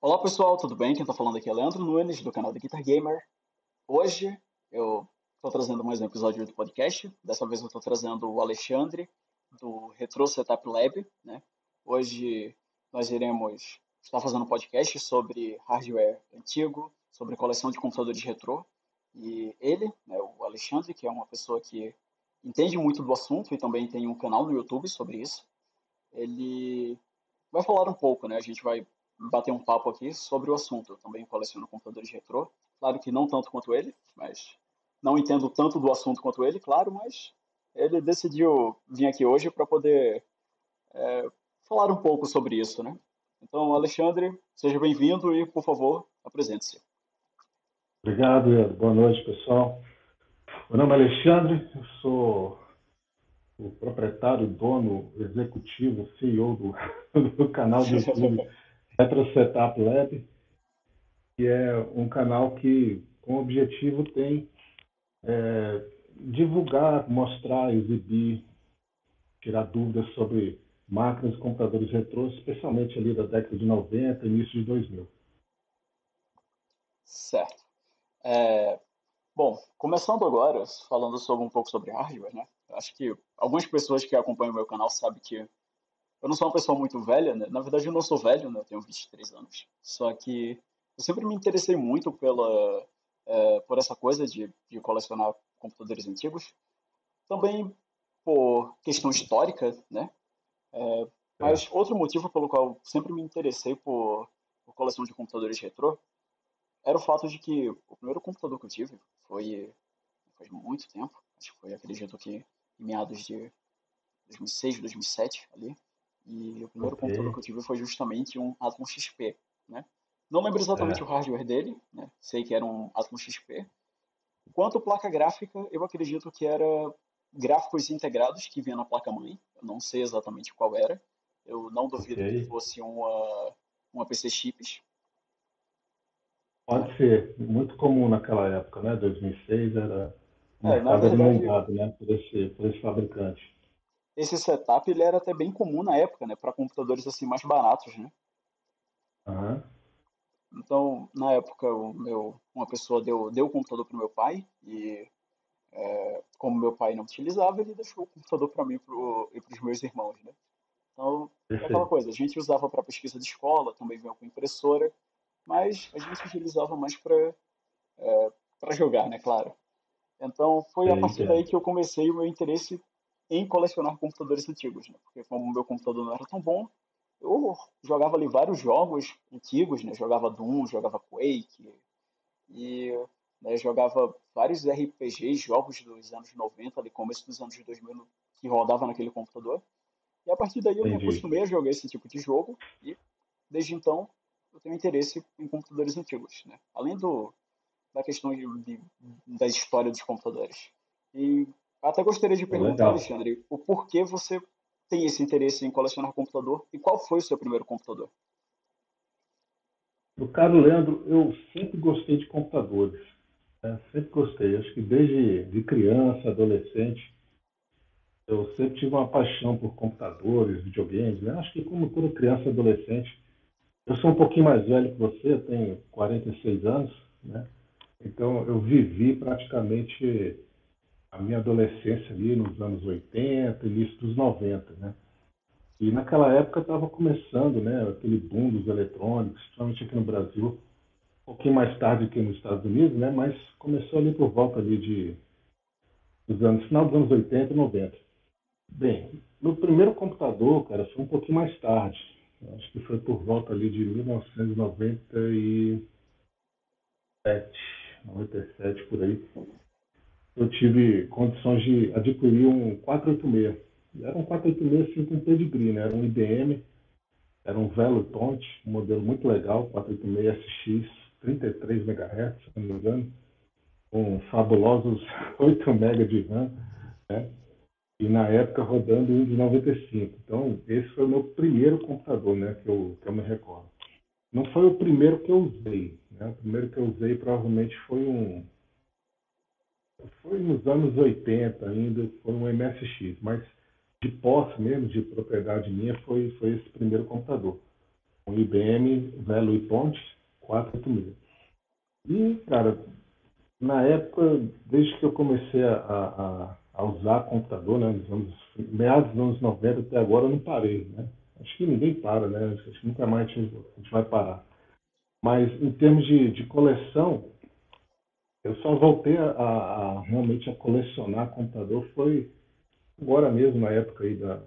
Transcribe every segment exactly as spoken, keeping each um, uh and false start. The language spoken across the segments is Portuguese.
Olá pessoal, tudo bem? Quem está falando aqui é Leandro Nunes, do canal The Guitar Gamer. Hoje eu estou trazendo mais um episódio do podcast. Dessa vez eu estou trazendo o Alexandre, do Retro Setup Lab, né? Hoje nós iremos estar fazendo um podcast sobre hardware antigo, sobre coleção de computadores retrô. E ele, né, o Alexandre, que é uma pessoa que entende muito do assunto e também tem um canal no YouTube sobre isso, ele vai falar um pouco, né? A gente vai bater um papo aqui sobre o assunto. Eu também coleciono computadores retrô. Claro que não tanto quanto ele, mas não entendo tanto do assunto quanto ele, claro, mas ele decidiu vir aqui hoje para poder é, falar um pouco sobre isso, né? Então, Alexandre, seja bem-vindo e, por favor, apresente-se. Obrigado, Ian. Boa noite, pessoal. Meu nome é Alexandre, eu sou o proprietário, dono, executivo, C E O do, do canal do YouTube Retro Setup Lab, que é um canal que, com o objetivo, tem é, divulgar, mostrar, exibir, tirar dúvidas sobre máquinas e computadores retrôs, especialmente ali da década de noventa, início de dois mil. Certo. É, bom, começando agora, falando sobre um pouco sobre hardware, né? Acho que algumas pessoas que acompanham o meu canal sabem que eu não sou uma pessoa muito velha, né? Na verdade, eu não sou velho, né? Eu tenho vinte e três anos. Só que eu sempre me interessei muito pela, é, por essa coisa de, de colecionar computadores antigos. Também por questão histórica, né? Mas Certo. outro motivo pelo qual eu sempre me interessei por, por coleção de computadores retrô era o fato de que o primeiro computador que eu tive foi faz muito tempo. Acho que foi, acredito que em meados de dois mil e seis, dois mil e sete ali. E o primeiro Ok. computador que eu tive foi justamente um Atom X P, né? Não lembro exatamente o Certo. hardware dele, né? Sei que era um Atom X P. Quanto placa gráfica, eu acredito que era gráficos integrados que vinha na placa-mãe. Eu não sei exatamente qual era. Eu não Ok. duvido que fosse uma, uma P C Chips, né? Pode ser, muito comum naquela época, né? dois mil e seis era o É, na mercado era verdade, inundado, né? Por esse, por esse fabricante. esse setup ele era até bem comum na época, né? Para computadores assim mais baratos, né? Aham. Então, na época, o meu, uma pessoa deu, deu o computador para o meu pai e, como meu pai não utilizava, ele deixou o computador para mim pro, e para os meus irmãos, né? Então, é aquela Perfeito. coisa, a gente usava para pesquisa de escola, também veio com impressora, mas a gente utilizava mais para para jogar, né, claro. Então, foi a Eu partir daí entendo. que eu comecei o meu interesse em colecionar computadores antigos, né? Porque como o meu computador não era tão bom, eu jogava ali vários jogos antigos, né? Jogava Doom, jogava Quake, e né, jogava vários R P Gs, jogos dos anos noventa, ali começo dos anos dois mil, que rodava naquele computador. E a partir daí eu me Entendi. acostumei a jogar esse tipo de jogo e desde então eu tenho interesse em computadores antigos, né? Além do da questão de, de- da história dos computadores. E até gostaria de Pô, perguntar, legal. Alexandre, o porquê você tem esse interesse em colecionar computador e qual foi o seu primeiro computador? No caso, Leandro, eu sempre gostei de computadores, né? Sempre gostei. Acho que desde de criança, adolescente, eu sempre tive uma paixão por computadores, videogames, né? Acho que como toda criança e adolescente, eu sou um pouquinho mais velho que você, eu tenho quarenta e seis anos, né? Então eu vivi praticamente a minha adolescência ali nos anos oitenta, início dos noventa, né? E naquela época estava começando, né, aquele boom dos eletrônicos, principalmente aqui no Brasil, um pouquinho mais tarde que nos Estados Unidos, né, mas começou ali por volta ali de dos anos final dos anos oitenta e noventa. Bem, meu primeiro computador, cara, foi um pouquinho mais tarde. Acho que foi por volta ali de mil novecentos e noventa e sete, noventa e sete por aí. Eu tive condições de adquirir um quatrocentos e oitenta e seis. Era um quatrocentos e oitenta e seis assim, com pedigree, né? Era um I B M, era um Velotonte, um modelo muito legal, quatrocentos e oitenta e seis S X, trinta e três megahertz, se não me engano, com fabulosos oito megabytes de RAM, né? E na época rodando um de noventa e cinco. Então, esse foi o meu primeiro computador, né? Que eu, que eu me recordo. Não foi o primeiro que eu usei, né? O primeiro que eu usei provavelmente foi um foi nos anos oitenta ainda, foi um M S X, mas de posse mesmo, de propriedade minha, foi, foi esse primeiro computador. um I B M Velo e Ponte quatrocentos e oitenta e seis. E, cara, na época, desde que eu comecei a, a, a usar computador, né, nos anos, meados dos anos noventa até agora, eu não parei, né? Acho que ninguém para, né? Acho que nunca mais a gente, a gente vai parar. Mas em termos de, de coleção, eu só voltei a, a, a realmente a colecionar computador foi agora mesmo, na época aí da,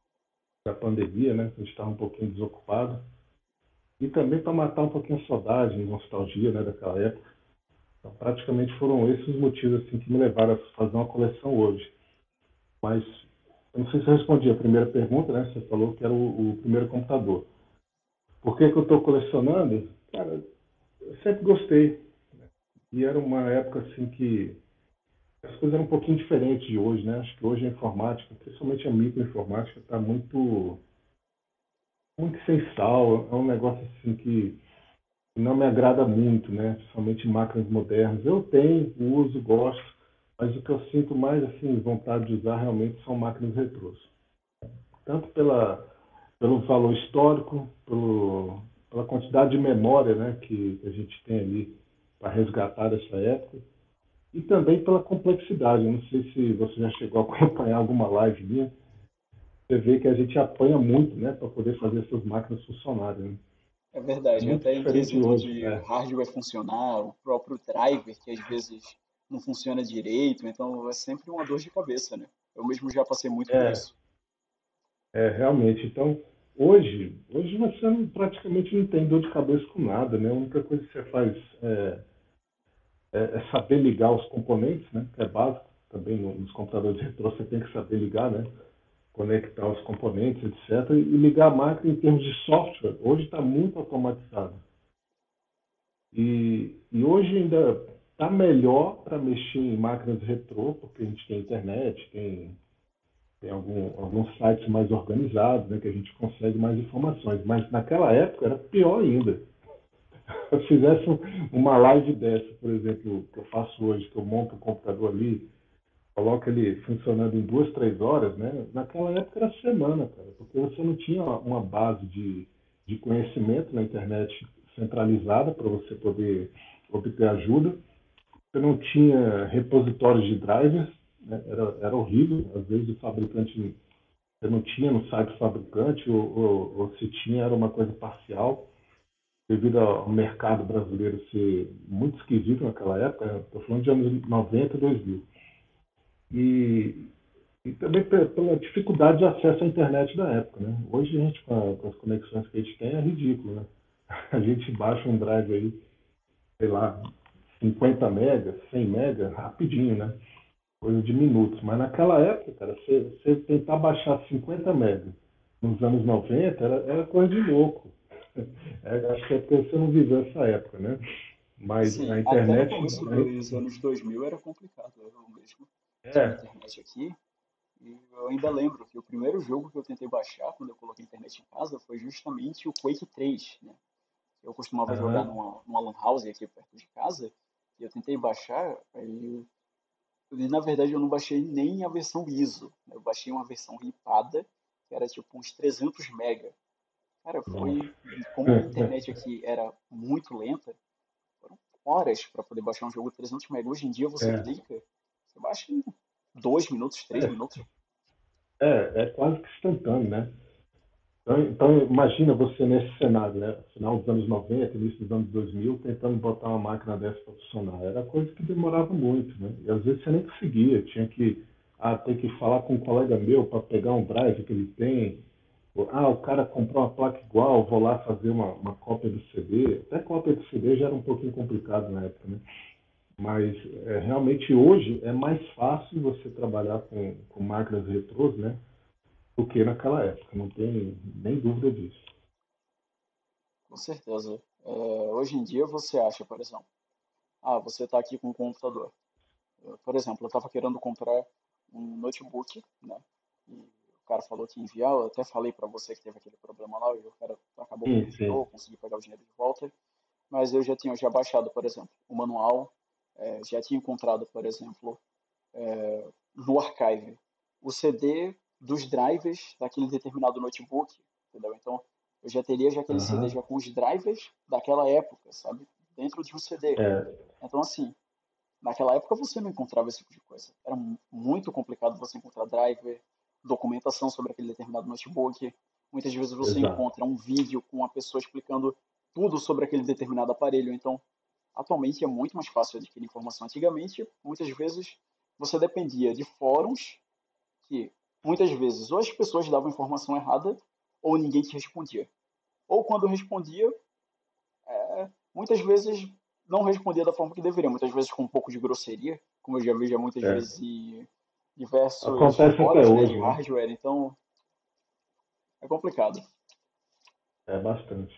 da pandemia, né? A gente estava um pouquinho desocupado. E também para matar um pouquinho a saudade, a nostalgia, né, daquela época. Então, praticamente foram esses os motivos assim, que me levaram a fazer uma coleção hoje. Mas eu não sei se eu respondi a primeira pergunta, né? Você falou que era o, o primeiro computador. Por que, que eu estou colecionando? Cara, eu sempre gostei. E era uma época assim que as coisas eram um pouquinho diferentes de hoje, né? Acho que hoje a informática, principalmente a microinformática, está muito, muito sem sal. É um negócio assim que não me agrada muito, né? Principalmente máquinas modernas. Eu tenho, uso, gosto, mas o que eu sinto mais assim vontade de usar realmente são máquinas retrôs. Tanto pela, pelo valor histórico, pelo, pela quantidade de memória, né, que a gente tem ali para resgatar essa época, e também pela complexidade. Eu não sei se você já chegou a acompanhar alguma live minha, você vê que a gente apanha muito, né, para poder fazer essas máquinas funcionarem. Né? É É verdade, muito até em diferente de quesito hoje. de É, hardware funcionar, o próprio driver, que às vezes não funciona direito, então é sempre uma dor de cabeça, né? Eu mesmo já passei muito por é, isso. é realmente. Então, hoje, hoje você não, praticamente não tem dor de cabeça com nada, né? A única coisa que você faz é, é, é saber ligar os componentes, né? Que é básico. Também nos computadores retrô você tem que saber ligar, né? Conectar os componentes, etcétera. E ligar a máquina em termos de software, hoje está muito automatizado. E, e hoje ainda está melhor para mexer em máquinas retrô, porque a gente tem internet, tem, tem algum, alguns sites mais organizados, né, que a gente consegue mais informações. Mas naquela época era pior ainda. Se eu fizesse uma live dessa, por exemplo, que eu faço hoje, que eu monto o computador ali, coloco ele funcionando em duas, três horas, né? Naquela época era semana, cara, porque você não tinha uma base de, de conhecimento na internet centralizada para você poder obter ajuda. Você não tinha repositórios de drivers, né? era, era horrível. Às vezes o fabricante, você não tinha no site do fabricante, ou, ou, ou se tinha era uma coisa parcial, devido ao mercado brasileiro ser muito esquisito naquela época. Estou falando de anos noventa, dois mil. E, e também pela dificuldade de acesso à internet da época, né? Hoje a gente, com, a, com as conexões que a gente tem, é ridículo, né? A gente baixa um drive aí, sei lá, cinquenta megas, cem megas, rapidinho, né? Coisa de minutos. Mas naquela época, cara, você, você tentar baixar cinquenta megas nos anos noventa era, era coisa de louco. É, acho que é porque você não viveu essa época, né? Mas Assim, a até no internet. começo dos anos dois mil era complicado. Eu mesmo tinha É. internet aqui e eu ainda lembro que o primeiro jogo que eu tentei baixar quando eu coloquei internet em casa foi justamente o Quake três, né? Eu costumava jogar Aham. numa, numa lan house aqui perto de casa e eu tentei baixar, aí e, na verdade eu não baixei nem a versão ISO, né? Eu baixei uma versão ripada, que era tipo uns trezentos mega. Cara, foi, Nossa. como minha internet aqui era muito lenta, foram horas para poder baixar um jogo de trezentos mega. Hoje em dia você É. clica, você baixa em dois minutos, três É, minutos. é, é quase que instantâneo, né? Então, então, imagina você nesse cenário, né? Final dos anos noventa, início dos anos dois mil, tentando botar uma máquina dessa para funcionar. Era coisa que demorava muito, né? E às vezes você nem conseguia, tinha que ah, ter que falar com um colega meu para pegar um drive que ele tem. Ou, ah, o cara comprou uma placa igual, vou lá fazer uma, uma cópia do C D. Até cópia do C D já era um pouquinho complicado na época, né? Mas é, realmente hoje é mais fácil você trabalhar com, com máquinas retrôs, né? Do que naquela época, não tem nem dúvida disso. Com certeza. É, hoje em dia você acha, por exemplo, ah, você está aqui com um computador. Eu, por exemplo, eu estava querendo comprar um notebook, né? E o cara falou que ia enviar, eu até falei para você que teve aquele problema lá, e o cara acabou que me Sim, sim. enviou, consegui pegar o dinheiro de volta, mas eu já tinha já baixado, por exemplo, o manual, é, já tinha encontrado, por exemplo, no archive, o C D dos drivers daquele determinado notebook, entendeu? Então, eu já teria já aquele C D Aham. já com os drivers daquela época, sabe? Dentro de um C D. É, Então, assim, naquela época você não encontrava esse tipo de coisa. Era mu- muito complicado você encontrar driver, documentação sobre aquele determinado notebook. Muitas vezes você exato. encontra um vídeo com uma pessoa explicando tudo sobre aquele determinado aparelho. Então, atualmente é muito mais fácil adquirir informação. Antigamente, muitas vezes, você dependia de fóruns que, muitas vezes, ou as pessoas davam informação errada ou ninguém te respondia. Ou quando respondia, muitas vezes não respondia da forma que deveria, muitas vezes com um pouco de grosseria, como eu já vi já muitas É. vezes em diversos Acontece até fóruns, né, de hoje, né? hardware, então é complicado. É bastante.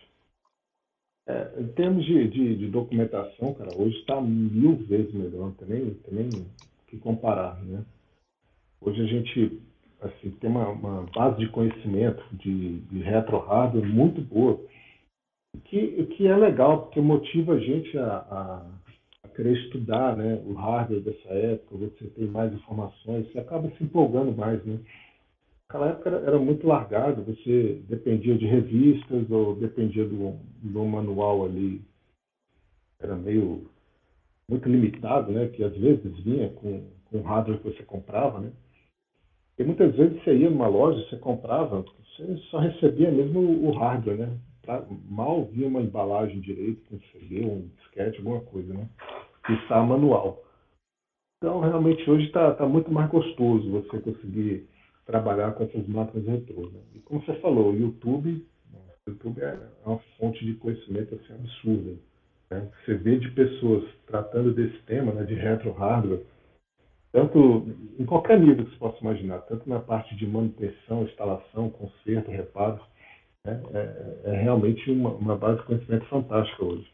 É, em termos de, de, de documentação, cara, hoje está mil vezes melhor, não tem nem, tem nem o que comparar, né? Hoje a gente assim, tem uma, uma base de conhecimento de, de retro-hardware muito boa, o que, o que é legal, porque motiva a gente a, a, a querer estudar, né, o hardware dessa época, você tem mais informações, você acaba se empolgando mais, né? Naquela época era, era muito largado, você dependia de revistas ou dependia do, do manual ali, era meio muito limitado, né? Que às vezes vinha com, com o hardware que você comprava, né? E muitas vezes você ia numa loja, você comprava, você só recebia mesmo o hardware, né? Pra, mal via uma embalagem direito, com C D, um disquete, alguma coisa, né? Que está manual. Então, realmente, hoje está tá muito mais gostoso você conseguir trabalhar com essas máquinas retrô, né? E como você falou, o YouTube, o YouTube é uma fonte de conhecimento assim, absurda. Né? Você vê de pessoas tratando desse tema, né, de retro hardware, tanto em qualquer nível que você possa imaginar, tanto na parte de manutenção, instalação, conserto, reparo, né? é, é realmente uma, uma base de conhecimento fantástica hoje.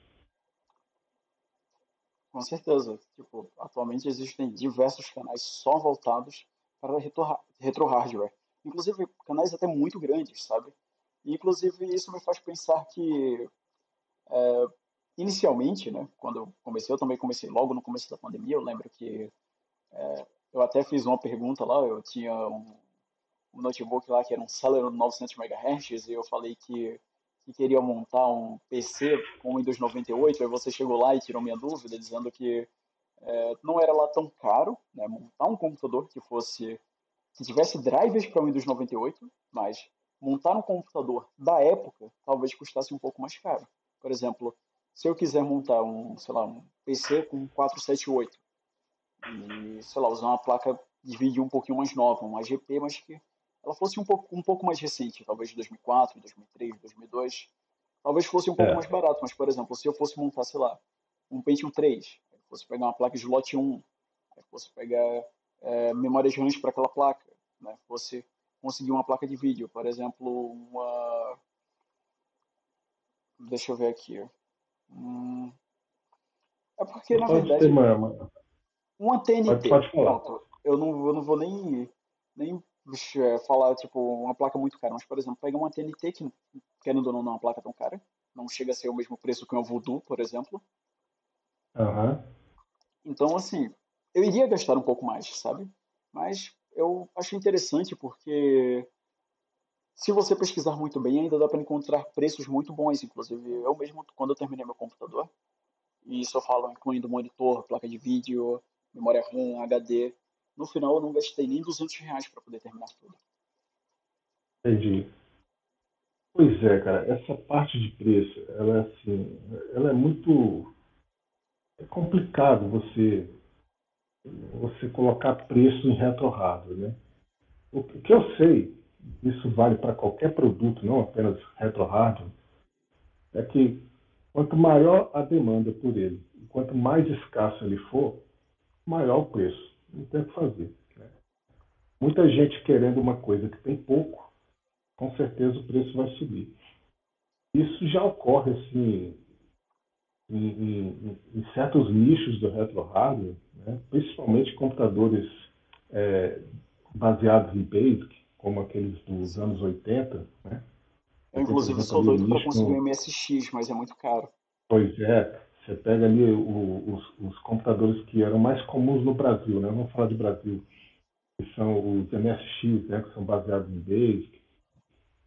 Com certeza. Tipo, atualmente existem diversos canais só voltados para retro, retro hardware. Inclusive, canais até muito grandes, sabe? E, inclusive, isso me faz pensar que, inicialmente, né, quando eu comecei, eu também comecei logo no começo da pandemia, eu lembro que eu até fiz uma pergunta lá, eu tinha um, um notebook lá que era um Celeron novecentos megahertz e eu falei que, que queria montar um P C com Windows noventa e oito, aí você chegou lá e tirou minha dúvida, dizendo que é, não era lá tão caro, né, montar um computador que fosse que tivesse drivers para Windows noventa e oito, mas montar um computador da época talvez custasse um pouco mais caro. Por exemplo, se eu quiser montar um, sei lá, um P C com quatrocentos e setenta e oito e, sei lá, usar uma placa de vídeo um pouquinho mais nova, uma G P, mas que ela fosse um pouco, um pouco mais recente, talvez de dois mil e quatro, dois mil e três, dois mil e dois, talvez fosse um pouco mais É, barato, mas, por exemplo, se eu fosse montar, sei lá, um Pentium três, fosse pegar uma placa de slot um, fosse pegar é, memórias RAM para aquela placa, né? Fosse conseguir uma placa de vídeo, por exemplo, uma, deixa eu ver aqui, hum, é porque você na pode ter verdade uma, uma- uma pode, T N T, pode falar. pronto, eu não, eu não vou nem nem é, falar tipo uma placa muito cara, mas por exemplo, pega uma T N T que querendo ou não, não é uma placa tão cara, não chega a ser o mesmo preço que uma Voodoo, por exemplo. Aham. Então, assim, eu iria gastar um pouco mais, sabe? Mas eu acho interessante porque se você pesquisar muito bem, ainda dá para encontrar preços muito bons. Inclusive, eu mesmo, quando eu terminei meu computador, e isso eu falo incluindo monitor, placa de vídeo, memória RAM, H D, no final eu não gastei nem duzentos reais para poder terminar tudo. Entendi. Pois é, cara, essa parte de preço, ela é assim, ela é muito é complicado você você colocar preço em retro hardware, né? O que eu sei, isso vale para qualquer produto, não apenas retro hardware, é que quanto maior a demanda por ele, e quanto mais escasso ele for, maior o preço. Não tem o que fazer. Né? Muita gente querendo uma coisa que tem pouco, com certeza o preço vai subir. Isso já ocorre assim em, em, em certos nichos do retro hardware, né? Principalmente computadores é, baseados em BASIC, como aqueles dos Sim. anos oitenta, né? Eu, Você tem, por inclusive, exemplo, sou ali o doido para nicho conseguir um no... M S X, mas é muito caro. Pois é, você pega ali o, os, os computadores que eram mais comuns no Brasil, né? Vamos falar de Brasil, que são os M S X, né? Que são baseados em BASIC.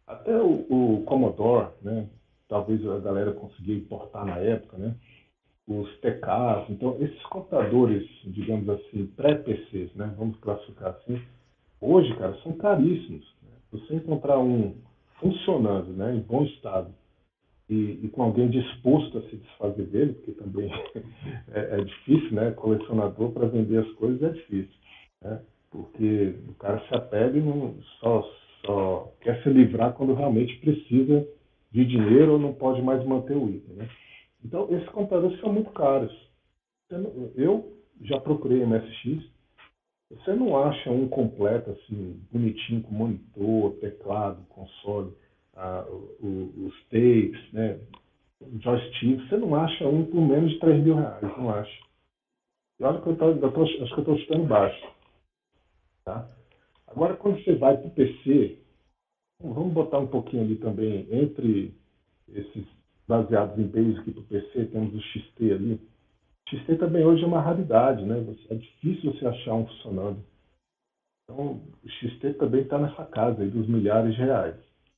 Até o, o Commodore, né? Talvez a galera conseguia importar na época, né? Os T Ks. Então, esses computadores, digamos assim, pré-P Cs, né? Vamos classificar assim, hoje, cara, são caríssimos. Né? Você encontrar um funcionando, né, em bom estado, e, e com alguém disposto a se desfazer dele, porque também é, é difícil, né? Colecionador para vender as coisas é difícil, né? Porque o cara se apega e não, só, só quer se livrar quando realmente precisa de dinheiro ou não pode mais manter o item, né? Então, esses computadores são muito caros. Eu já procurei M S X, você não acha um completo, assim, bonitinho, com monitor, teclado, console, ah, o- os tapes, né, joystick, você não acha um por menos de três mil reais, não acha. E olha que eu, tô, eu tô, acho que eu estou chutando baixo. Tá? Agora, quando você vai para o P C, vamos botar um pouquinho ali também, entre esses baseados em Basic para o P C, temos o X T ali. O X T também hoje é uma raridade, né? É difícil você achar um funcionando. Então, o X T também está nessa casa aí dos milhares de reais.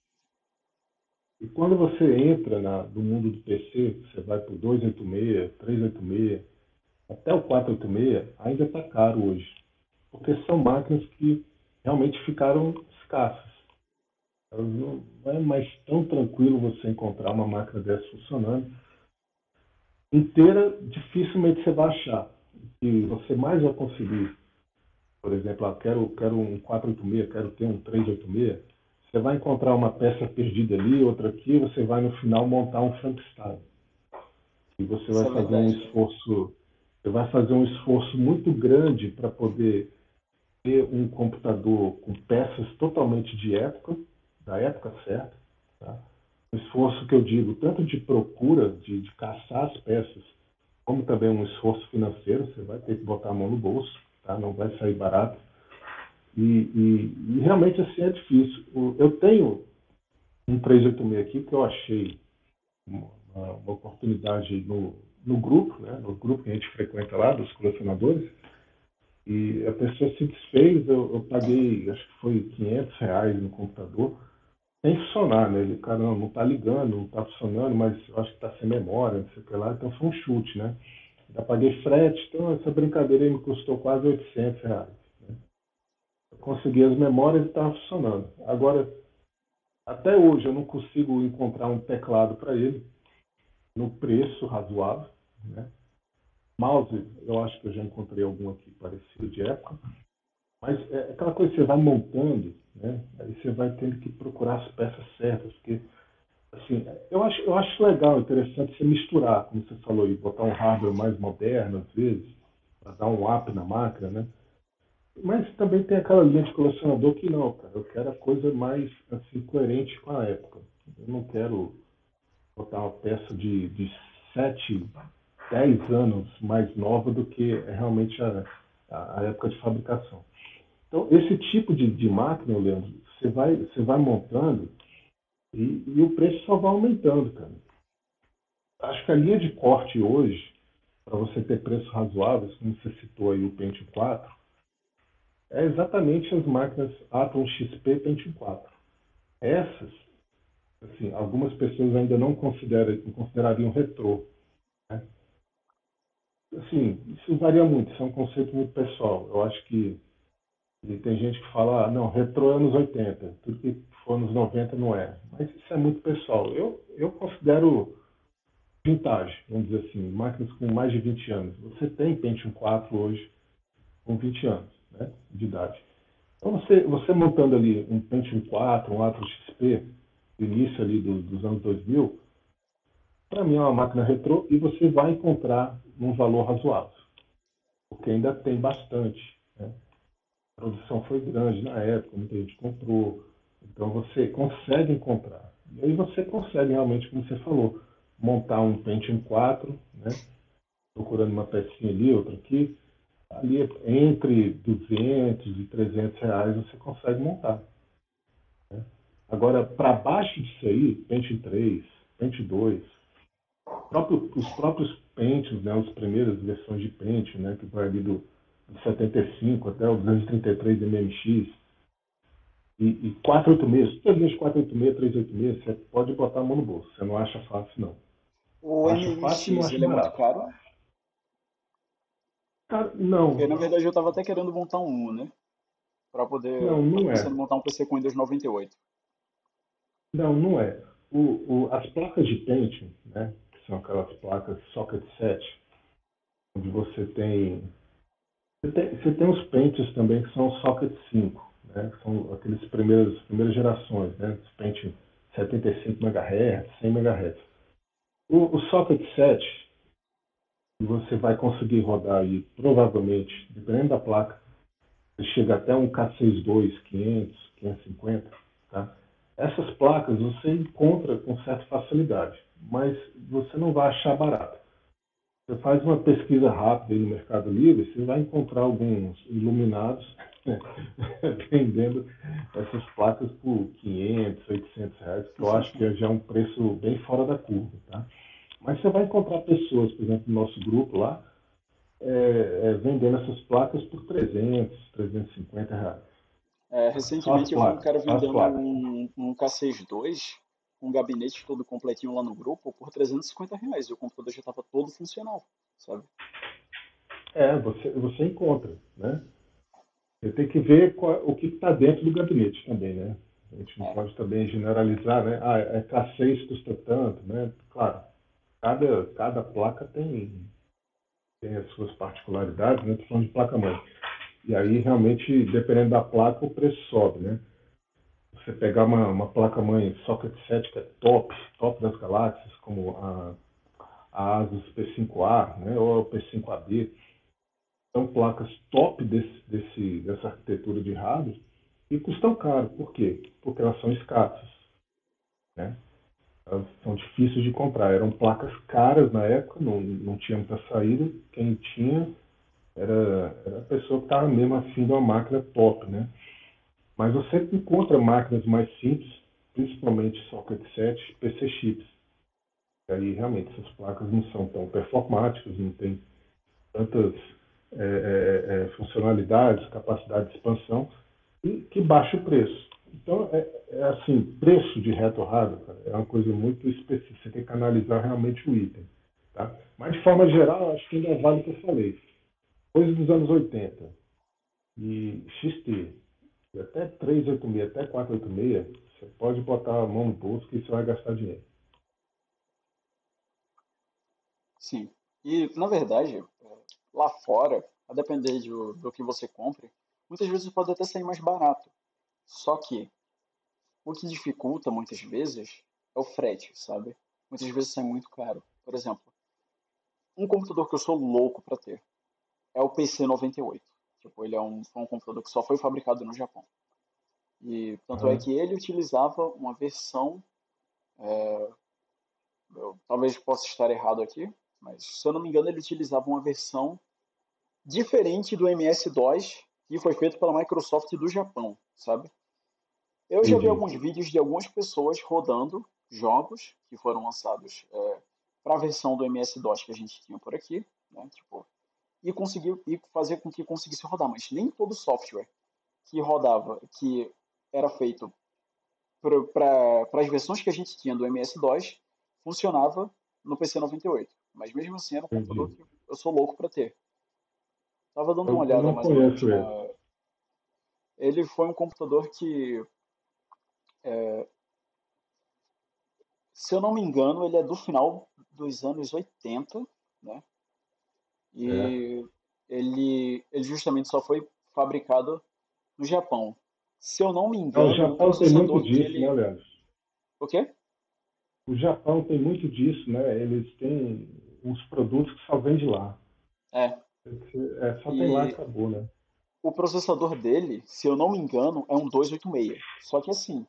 E quando você entra na, no mundo do P C, você vai para o duzentos e oitenta e seis, trezentos e oitenta e seis, até o quatrocentos e oitenta e seis, ainda está caro hoje. Porque são máquinas que realmente ficaram escassas. Não é mais tão tranquilo você encontrar uma máquina dessa funcionando. Inteira, dificilmente você vai achar. E você mais vai conseguir, por exemplo, ah, quero, quero um quatrocentos e oitenta e seis, quero ter um trezentos e oitenta e seis, você vai encontrar uma peça perdida ali, outra aqui, você vai no final montar um Frankenstein. E você Isso vai é fazer um verdade. esforço, você vai fazer um esforço muito grande para poder ter um computador com peças totalmente de época, da época certa, tá? Um esforço que eu digo, tanto de procura, de, de caçar as peças, como também um esforço financeiro, você vai ter que botar a mão no bolso, tá? Não vai sair barato. E, e, e realmente assim é difícil. Eu tenho um trezentos e oitenta e seis aqui que eu achei uma, uma oportunidade no, no grupo, né? No grupo que a gente frequenta lá, dos colecionadores, e a pessoa se desfez, eu, eu paguei, acho que foi quinhentos reais no computador, sem funcionar, né? Ele, o cara não, não tá ligando, não tá funcionando, mas eu acho que tá sem memória, não sei o que lá, então foi um chute, né? Já paguei frete, então essa brincadeira aí me custou quase oitocentos reais. Né? Eu consegui as memórias e estava funcionando. Agora, até hoje eu não consigo encontrar um teclado para ele no preço razoável, né? Mouse, eu acho que eu já encontrei algum aqui parecido de época, mas é aquela coisa que você vai montando, né? Aí você vai tendo que procurar as peças certas, porque assim, eu acho, eu acho legal, interessante você misturar, como você falou aí, botar um hardware mais moderno às vezes, para dar um up na máquina, né? Mas também tem aquela linha de colecionador que não, cara, eu quero a coisa mais assim, coerente com a época. Eu não quero botar uma peça de, de sete, dez anos mais nova do que é realmente a, a, época de fabricação. Então, esse tipo de, de máquina, Leandro, você vai, você vai montando e, e o preço só vai aumentando, cara. Acho que a linha de corte hoje, para você ter preços razoáveis, como você citou aí o Pentium quatro, é exatamente as máquinas Atom X P Pentium quatro. Essas, assim, algumas pessoas ainda não consideram, considerariam retrô. Né? Assim, isso varia muito, isso é um conceito muito pessoal. Eu acho que e tem gente que fala, ah, não, retrô é anos oitenta, tudo que for anos noventa não é. Mas isso é muito pessoal. Eu, eu considero vintage, vamos dizer assim, máquinas com mais de vinte anos. Você tem Pentium quatro hoje com vinte anos, né, de idade. Então você, você montando ali um Pentium quatro, um Atom X P, do início ali do, dos anos dois mil, para mim é uma máquina retrô e você vai encontrar num valor razoável, porque ainda tem bastante. Né? A produção foi grande na época, muita gente comprou, então você consegue encontrar. E aí você consegue realmente, como você falou, montar um Pentium quatro, né? Procurando uma pecinha ali, outra aqui, ali entre duzentos e trezentos reais você consegue montar. Né? Agora, para baixo disso aí, Pentium três, Pentium dois, próprio, os próprios Pentiums, né, as primeiras versões de Pentium, né, que vai ali do, do setenta e cinco até o duzentos e trinta e três M M X, E, e quatrocentos e oitenta e seis, todas as quatrocentos e oitenta e seis, trezentos e oitenta e seis, você pode botar a mão no bolso. Você não acha fácil, não. O Acha fácil e não M M X, acha ele é muito barato. caro, Cara, porque não, na verdade eu tava até querendo montar um, né? Pra poder, não, tava não pensando é. em montar um P C com Windows noventa e oito. Não, não é. O, o, as placas de Pentium, né, que são aquelas placas Socket sete, onde você tem. Você tem, você tem os Pentiums também que são Socket cinco, né, que são aqueles primeiros, primeiras gerações, né, os Pentium setenta e cinco megahertz, cem megahertz. O, o Socket sete, você vai conseguir rodar aí, provavelmente, dependendo da placa, ele chega até um K sessenta e dois, quinhentos, quinhentos e cinquenta, tá? Essas placas você encontra com certa facilidade, mas você não vai achar barato. Você faz uma pesquisa rápida aí no Mercado Livre, você vai encontrar alguns iluminados né, vendendo essas placas por quinhentos, oitocentos reais, que eu acho que já é um preço bem fora da curva, tá? Mas você vai encontrar pessoas, por exemplo, no nosso grupo lá, é, é, vendendo essas placas por trezentos, trezentos e cinquenta reais. É, Tá? Só as recentemente eu vi um placas, cara só as vendendo placas. um, um K sessenta e dois, um gabinete todo completinho lá no grupo, por trezentos e cinquenta reais. E o computador já estava todo funcional, sabe? É, você, você encontra, né? Você tem que ver qual, o que está dentro do gabinete também, né? A gente não É, pode também generalizar, né? Ah, é K seis custa tanto, né? Claro, cada, cada placa tem, tem as suas particularidades, né? Estou falando de placa-mãe. E aí, realmente, dependendo da placa, o preço sobe, né? Você pegar uma, uma placa-mãe Socket sete que é top, top das galáxias, como a, a Asus P cinco A, né? Ou a P cinco A D, são placas top desse, desse, dessa arquitetura de hardware e custam caro. Por quê? Porque elas são escassas, né? Elas são difíceis de comprar. Eram placas caras na época, não, não tinha muita saída. Quem tinha era, era a pessoa que estava mesmo afim de uma máquina top, né? Mas você encontra máquinas mais simples, principalmente Socket sete, P C chips. E aí realmente essas placas não são tão performáticas, não tem tantas é, é, é, funcionalidades, capacidade de expansão, e que baixa o preço. Então, é, é assim, preço de reto hardware, cara, é uma coisa muito específica, você tem que analisar realmente o item. Tá? Mas, de forma geral, acho que ainda vale o que eu falei. Coisa dos anos oitenta e X T, e até trezentos e oitenta e seis, até quatrocentos e oitenta e seis, você pode botar a mão no bolso que você vai gastar dinheiro. sim. E, na verdade, lá fora, a depender do, do que você compre, muitas vezes pode até sair mais barato. Só que o que dificulta muitas vezes é o frete, sabe? Muitas vezes sai muito caro. Por exemplo, um computador que eu sou louco para ter é o P C noventa e oito. Tipo, ele é um, foi um computador que só foi fabricado no Japão. E tanto é Tá? que ele utilizava uma versão, eu talvez possa estar errado aqui, mas se eu não me engano ele utilizava uma versão diferente do M S DOS que foi feito pela Microsoft do Japão, sabe? Eu já vi Entendi. alguns vídeos de algumas pessoas rodando jogos que foram lançados é, para a versão do M S DOS que a gente tinha por aqui, né? Tipo, e conseguiu e fazer com que conseguisse rodar, mas nem todo software que rodava, que era feito para as versões que a gente tinha do M S DOS, funcionava no P C noventa e oito. Mas mesmo assim era um computador Entendi. que eu sou louco para ter. Tava dando uma Eu, eu olhada não mais ou menos conheço na. ele. Ele foi um computador que, se eu não me engano, ele é do final dos anos oitenta, né? Certo. E ele, ele justamente só foi fabricado no Japão. Se eu não me Ah, o engano, o Japão tem muito processador que disso, né, ele. Leandro? O quê? O Japão tem muito disso, né? Eles têm uns produtos que só vende lá. É. É, só tem lá e E acabou, né? o processador dele, se eu não me engano, é um duzentos e oitenta e seis. Só que assim,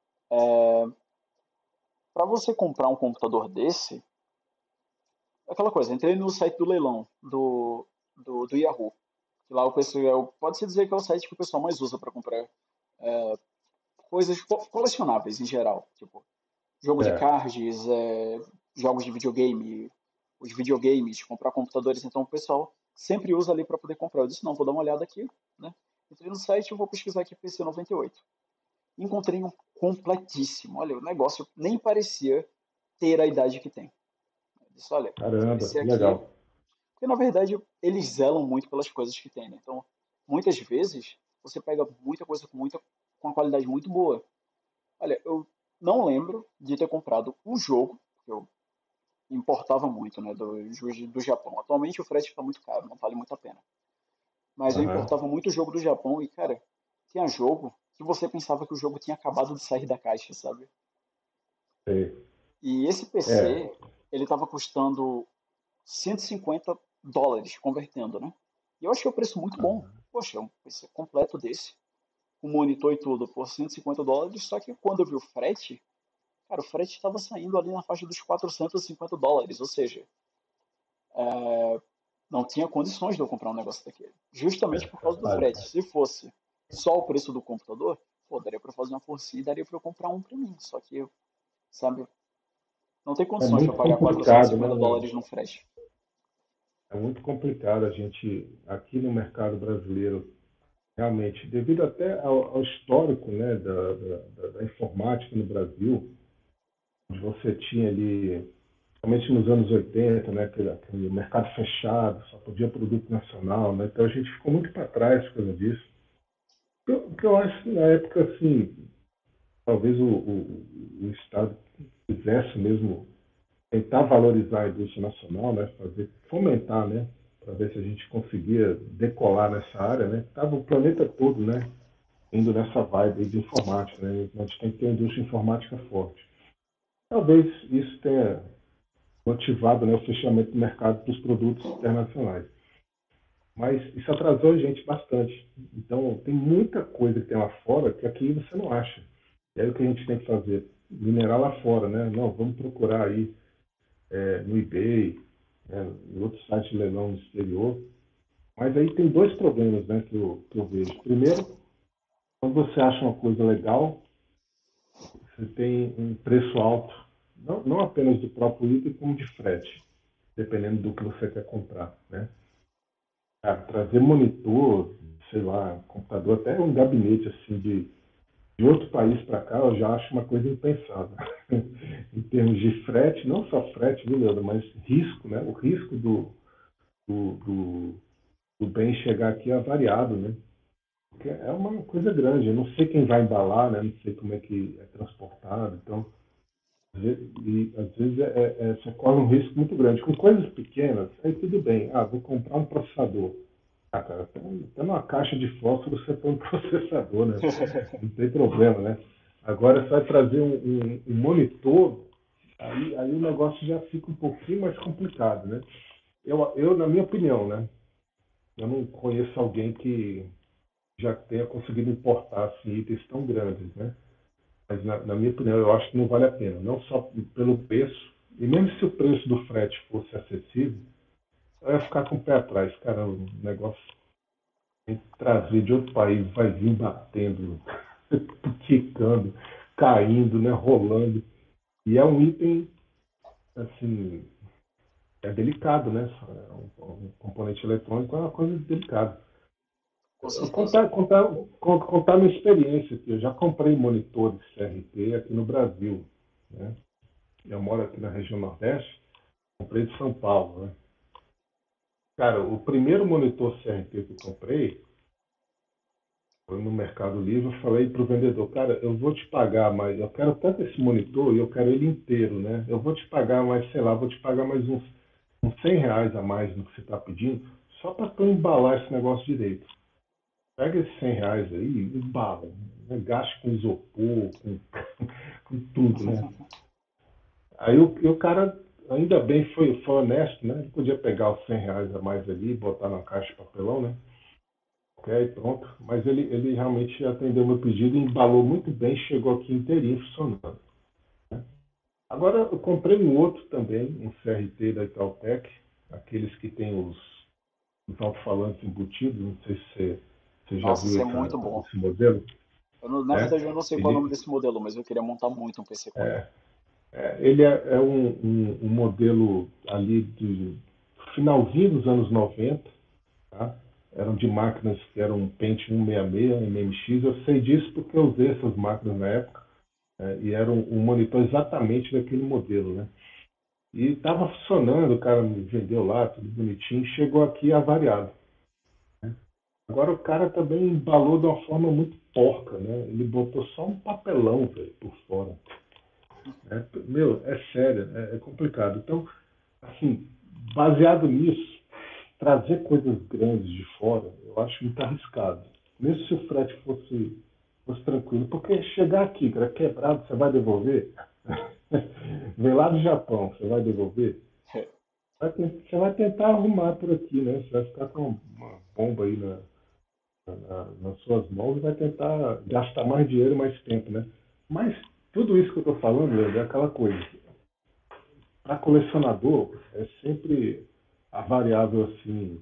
para você comprar um computador desse, é aquela coisa, entrei no site do leilão do, do, do Yahoo. Que lá o pessoal, pode-se dizer que é o site que o pessoal mais usa para comprar coisas co- colecionáveis em geral. Tipo, jogo de Certo. cards, é, jogos de videogame, os videogames, comprar computadores, então o pessoal sempre usa ali para poder comprar. Eu disse, não, vou dar uma olhada aqui, né? Entrei no site e vou pesquisar aqui P C noventa e oito. Encontrei um completíssimo. Olha, o negócio nem parecia ter a idade que tem. Eu disse, olha, Caramba, esse que aqui. legal. Porque na verdade eles zelam muito pelas coisas que tem, né? Então, muitas vezes você pega muita coisa com muita com uma qualidade muito boa. Olha, eu não lembro de ter comprado um jogo, que eu importava muito, né, do, do Japão. Atualmente o frete está muito caro, não vale muito a pena. Mas eu Aham, importava muito jogo do Japão e, cara, tinha jogo que você pensava que o jogo tinha acabado de sair da caixa, sabe? sei. E esse É, P C, ele estava custando cento e cinquenta dólares convertendo, né? E eu achei o preço muito bom. Poxa, um P C completo desse, com monitor e tudo, por cento e cinquenta dólares. Só que quando eu vi o frete, cara, o frete estava saindo ali na faixa dos quatrocentos e cinquenta dólares. Ou seja, não tinha condições de eu comprar um negócio daquele. Justamente por causa do rapaz, frete. Se fosse só o preço do computador, pô, daria para fazer uma forcinha e daria para eu comprar um para mim. Só que, sabe, não tem é condições para muito pagar quatrocentos e complicado, né, cinquenta meu? dólares no frete. É muito complicado a gente, aqui no mercado brasileiro, realmente, devido até ao, ao histórico, né, da, da, da- da informática no Brasil, onde você tinha ali, principalmente nos anos oitenta, né, aquele, aquele mercado fechado, só podia produto nacional, né, então a gente ficou muito para trás por causa disso. O que eu acho que na época, assim, talvez o, o, o Estado quisesse mesmo tentar valorizar a indústria nacional, né, fazer, fomentar, né, para ver se a gente conseguia decolar nessa área, né, estava o planeta todo, né, indo nessa vibe de informática, né, a gente tem que ter uma indústria informática forte. Talvez isso tenha motivado, né, o fechamento do mercado para os produtos internacionais. Mas isso atrasou a gente bastante. Então, tem muita coisa que tem lá fora que aqui você não acha. E aí o que a gente tem que fazer? Minerar lá fora, né? Não, vamos procurar aí é, no eBay, né, em outros sites de leilão no exterior. Mas aí tem dois problemas, né, que eu, que eu vejo. Primeiro, quando você acha uma coisa legal, você tem um preço alto, não, não apenas do próprio item, como de frete, dependendo do que você quer comprar, né? Cara, trazer monitor, sei lá, computador, até um gabinete assim de, de outro país para cá, eu já acho uma coisa impensável. Em termos de frete, não só frete, viu, Leandro, mas risco, né? O risco do, do, do, do bem chegar aqui é variado, né? Porque é uma coisa grande, eu não sei quem vai embalar, né? Não sei como é que é transportado, então às vezes, e, às vezes é, é, é, você corre um risco muito grande. Com coisas pequenas, aí tudo bem. Ah, vou comprar um processador. Ah, cara, até até numa caixa de fósforo você põe um processador, né? Não tem problema, né? Agora você vai trazer um, um, um monitor, aí, aí o negócio já fica um pouquinho mais complicado, né? Eu, eu, na minha opinião, né? Eu não conheço alguém que já tenha conseguido importar assim, itens tão grandes, né? Mas, na, na minha opinião, eu acho que não vale a pena. Não só pelo preço, e mesmo se o preço do frete fosse acessível, eu ia ficar com o pé atrás. Cara, o negócio tem que trazer de outro país, vai vir batendo, quicando, caindo, né, rolando. E é um item, assim, é delicado, né? É um, um componente eletrônico é uma coisa delicada. Com Eu certeza. contar, contar, contar minha experiência aqui. Eu já comprei monitores C R T aqui no Brasil, né? Eu moro aqui na região Nordeste, comprei de São Paulo, né? Cara, o primeiro monitor C R T que eu comprei foi no Mercado Livre. Eu falei para o vendedor, cara, eu vou te pagar, mas eu quero tanto esse monitor e eu quero ele inteiro, né? Eu vou te pagar mais, sei lá, vou te pagar mais uns, uns cem reais a mais no que você está pedindo, só para tu embalar esse negócio direito. Pega esses cem reais aí e embala, né? Gaste com isopor, com, com tudo, né? Aí o, e o cara, ainda bem, foi, foi honesto, né? Ele podia pegar os cem reais a mais ali, botar na caixa de papelão, né? Ok, pronto. Mas ele, ele realmente atendeu meu pedido e embalou muito bem, chegou aqui inteirinho funcionando. Né? Agora eu comprei um outro também, um C R T da Itautec, aqueles que tem os, os alto-falantes embutidos, não sei se você, você já Nossa, viu isso é essa, muito bom. esse modelo, Eu não- na né? verdade, eu não sei qual é o nome Ele, desse modelo, mas eu queria montar muito um P C com ele. é, é, ele é, é um, um, um modelo ali do finalzinho dos anos noventa, tá? eram de máquinas que eram Pentium cento e sessenta e seis, M M X. Eu sei disso porque eu usei essas máquinas na época, é, e era um, um monitor exatamente daquele modelo, né? E estava funcionando, o cara me vendeu lá, tudo bonitinho, chegou aqui avariado. Agora o cara também embalou de uma forma muito porca, né? Ele botou só um papelão, velho, por fora. É, meu, é sério, é, é complicado. Então, assim, baseado nisso, trazer coisas grandes de fora, eu acho muito arriscado. Mesmo se o frete fosse, fosse tranquilo. Porque chegar aqui, cara, quebrado, você vai devolver? Vem lá do Japão, você vai devolver? Vai ten- Você vai tentar arrumar por aqui, né? Você vai ficar com uma bomba aí na, na- nas suas mãos e vai tentar gastar mais dinheiro e mais tempo, né? Mas tudo isso que eu estou falando, Leandro, é aquela coisa. Para colecionador, é sempre a variável assim,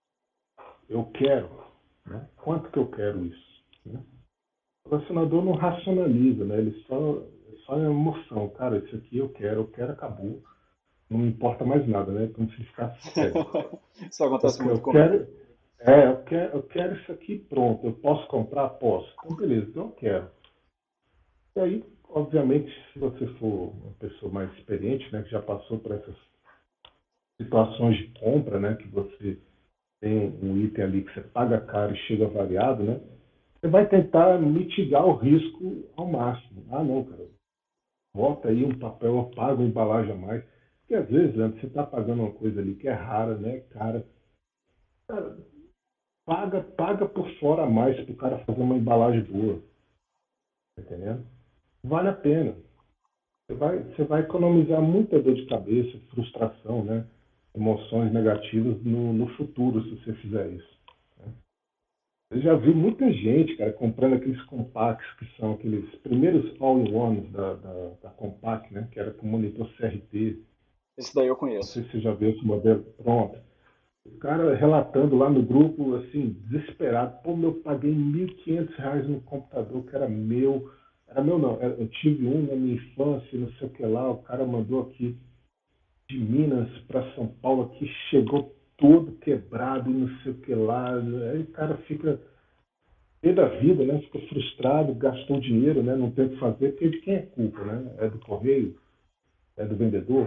eu quero, né? Quanto que eu quero isso? Né? O colecionador não racionaliza, né? Ele só, só é emoção. Cara, isso aqui eu quero, eu quero, acabou. Não importa mais nada, né? Como se ficasse cego. Isso acontece Eu, muito eu comigo. quero, é, eu quero, eu quero isso aqui pronto. Eu posso comprar? Posso. Então, beleza, então eu quero. E aí, obviamente, se você for uma pessoa mais experiente, né, que já passou por essas situações de compra, né, que você tem um item ali que você paga caro e chega variado, né, você vai tentar mitigar o risco ao máximo. Ah, não, cara, bota aí um papel, eu pago uma embalagem a mais. Porque às vezes, Leandro, você está pagando uma coisa ali que é rara, né, cara, cara, paga, paga por fora a mais para o cara fazer uma embalagem boa, tá entendendo? Vale a pena. Você vai, você vai economizar muita dor de cabeça, frustração, né? Emoções negativas no, no futuro, se você fizer isso. Né? Eu já vi muita gente, cara, comprando aqueles compacts, que são aqueles primeiros all-in-ones da, da, da Compaq, né? Que era com monitor C R T. Esse daí eu Não conheço. sei se você já viu esse modelo. Pronto. O cara relatando lá no grupo, assim, desesperado. Pô, meu, paguei mil e quinhentos reais no computador que era meu. Era meu não, eu tive um na minha infância, não sei o que lá. O cara mandou aqui de Minas para São Paulo, aqui chegou todo quebrado e não sei o que lá. Aí o cara fica pé da vida, né? Fica frustrado, gastou dinheiro, né? Não tem o que fazer, porque de quem é culpa, né? É do correio? É do vendedor?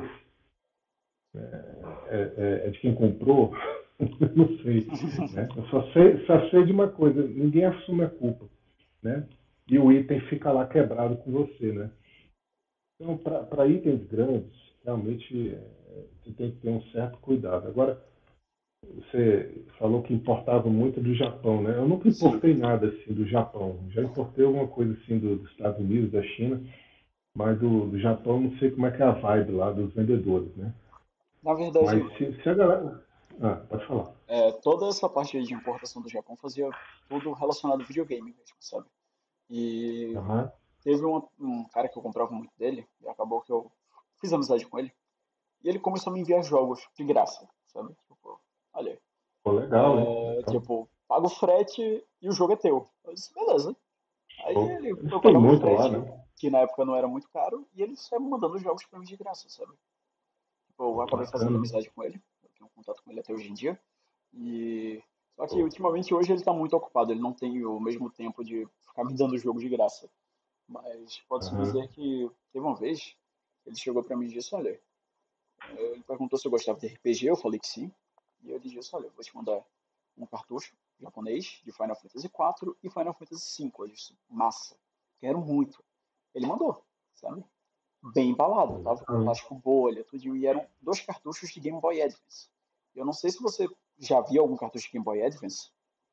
É, é, é de quem comprou? Não sei, né? Eu só sei, só sei de uma coisa, ninguém assume a culpa, né? E o item fica lá quebrado com você, né? Então, para itens grandes, realmente é, você tem que ter um certo cuidado. Agora, você falou que importava muito do Japão, né? Eu nunca Sim. importei nada assim do Japão. Já importei alguma coisa assim do, dos Estados Unidos, da China, mas do, do Japão eu não sei como é que é a vibe lá dos vendedores, né? Na Mas verdade, se, se a galera... Ah, pode falar. é, toda essa parte aí de importação do Japão fazia tudo relacionado ao videogame mesmo, sabe? E Aham. teve um, um cara que eu comprava muito dele, e acabou que eu fiz amizade com ele, e ele começou a me enviar jogos de graça, sabe? Tipo, olha, aí, Pô, legal, hein? é, Legal. tipo, paga o frete e o jogo é teu. Eu disse, beleza. Aí Show. ele Eles foi têm pagar o muito lá, frete, né? que na época não era muito caro, e ele saiu mandando jogos pra mim de graça, sabe? Tipo, eu Pô, acabei fazendo bacana. amizade com ele, eu tenho contato com ele até hoje em dia. E só que Pô. ultimamente hoje ele tá muito ocupado, ele não tem o mesmo tempo de ficar me dando jogo de graça. Mas pode-se Aham. dizer que teve uma vez, ele chegou pra mim e disse, olha, ele perguntou se eu gostava de R P G, eu falei que sim. E ele disse, olha, eu vou te mandar um cartucho japonês de Final Fantasy quatro e Final Fantasy cinco. Eu disse, massa, quero muito. Ele mandou, sabe? Bem embalado, Pô, tava com legal, hein? plástico bolha, tudo, e eram dois cartuchos de Game Boy Advance. Eu não sei se você já viu algum cartucho de Game Boy Advance,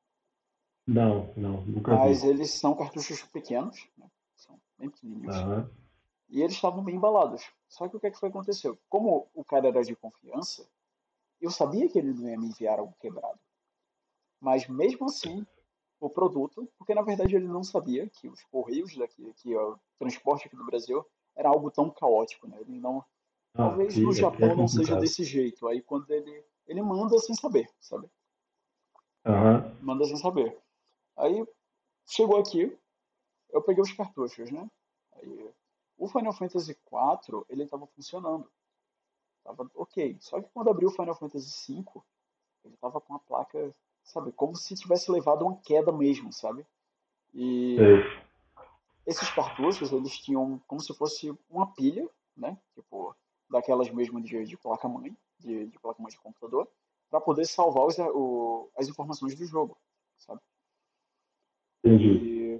Não, não, nunca mas vi. eles são cartuchos pequenos, né? São bem pequenininhos, Aham. e eles estavam bem embalados. Só que o que, é que foi que aconteceu? Como o cara era de confiança, eu sabia que ele não ia me enviar algo quebrado. Mas mesmo assim, o produto, porque na verdade ele não sabia que os correios daqui, que o transporte aqui do Brasil era algo tão caótico, né? Ele não, Ah, talvez no aqui, aqui é Japão não seja complicado. desse jeito. Aí quando ele ele manda sem saber, sabe? Aham. Manda sem saber. Aí chegou aqui, eu peguei os cartuchos, né? Aí o Final Fantasy quatro, ele estava funcionando, tava ok. Só que quando abriu o Final Fantasy cinco, ele estava com a placa. sabe, como se tivesse levado uma queda mesmo, sabe? E Sei. esses cartuchos, eles tinham como se fosse uma pilha, né? Tipo, daquelas mesmo de, de placa-mãe, de, de placa-mãe de computador, para poder salvar os, o, as informações do jogo, sabe? Entendi. E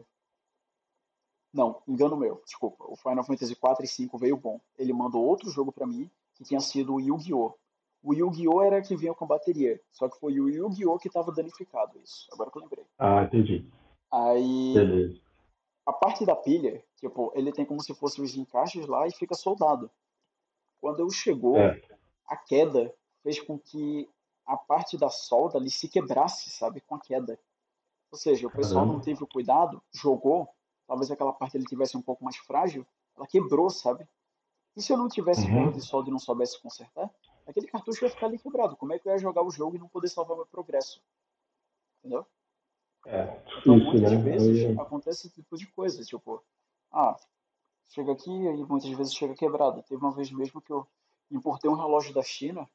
não, engano meu, desculpa. O Final Fantasy quatro e cinco veio bom. Ele mandou outro jogo pra mim, que tinha sido o Yu-Gi-Oh! O Yu-Gi-Oh! Era que vinha com bateria, só que foi o Yu-Gi-Oh! Que estava danificado, isso, agora que eu lembrei. Ah, entendi. Aí, Beleza. a parte da pilha, tipo, ele tem como se fossem os encaixes lá e fica soldado. Quando ele chegou, É, a queda fez com que a parte da solda ali se quebrasse, sabe, com a queda. Ou seja, o pessoal não caramba. teve o cuidado, jogou, talvez aquela parte ele tivesse um pouco mais frágil, ela quebrou, sabe? E se eu não tivesse ferro de Uhum. solda e não soubesse consertar, aquele cartucho ia ficar ali quebrado. Como é que eu ia jogar o jogo e não poder salvar meu progresso? Entendeu? É, Então, difícil, muitas né? vezes Aí, acontece esse tipo de coisa. Tipo, ah, chega aqui e muitas vezes chega quebrado. Teve uma vez mesmo que eu importei um relógio da China,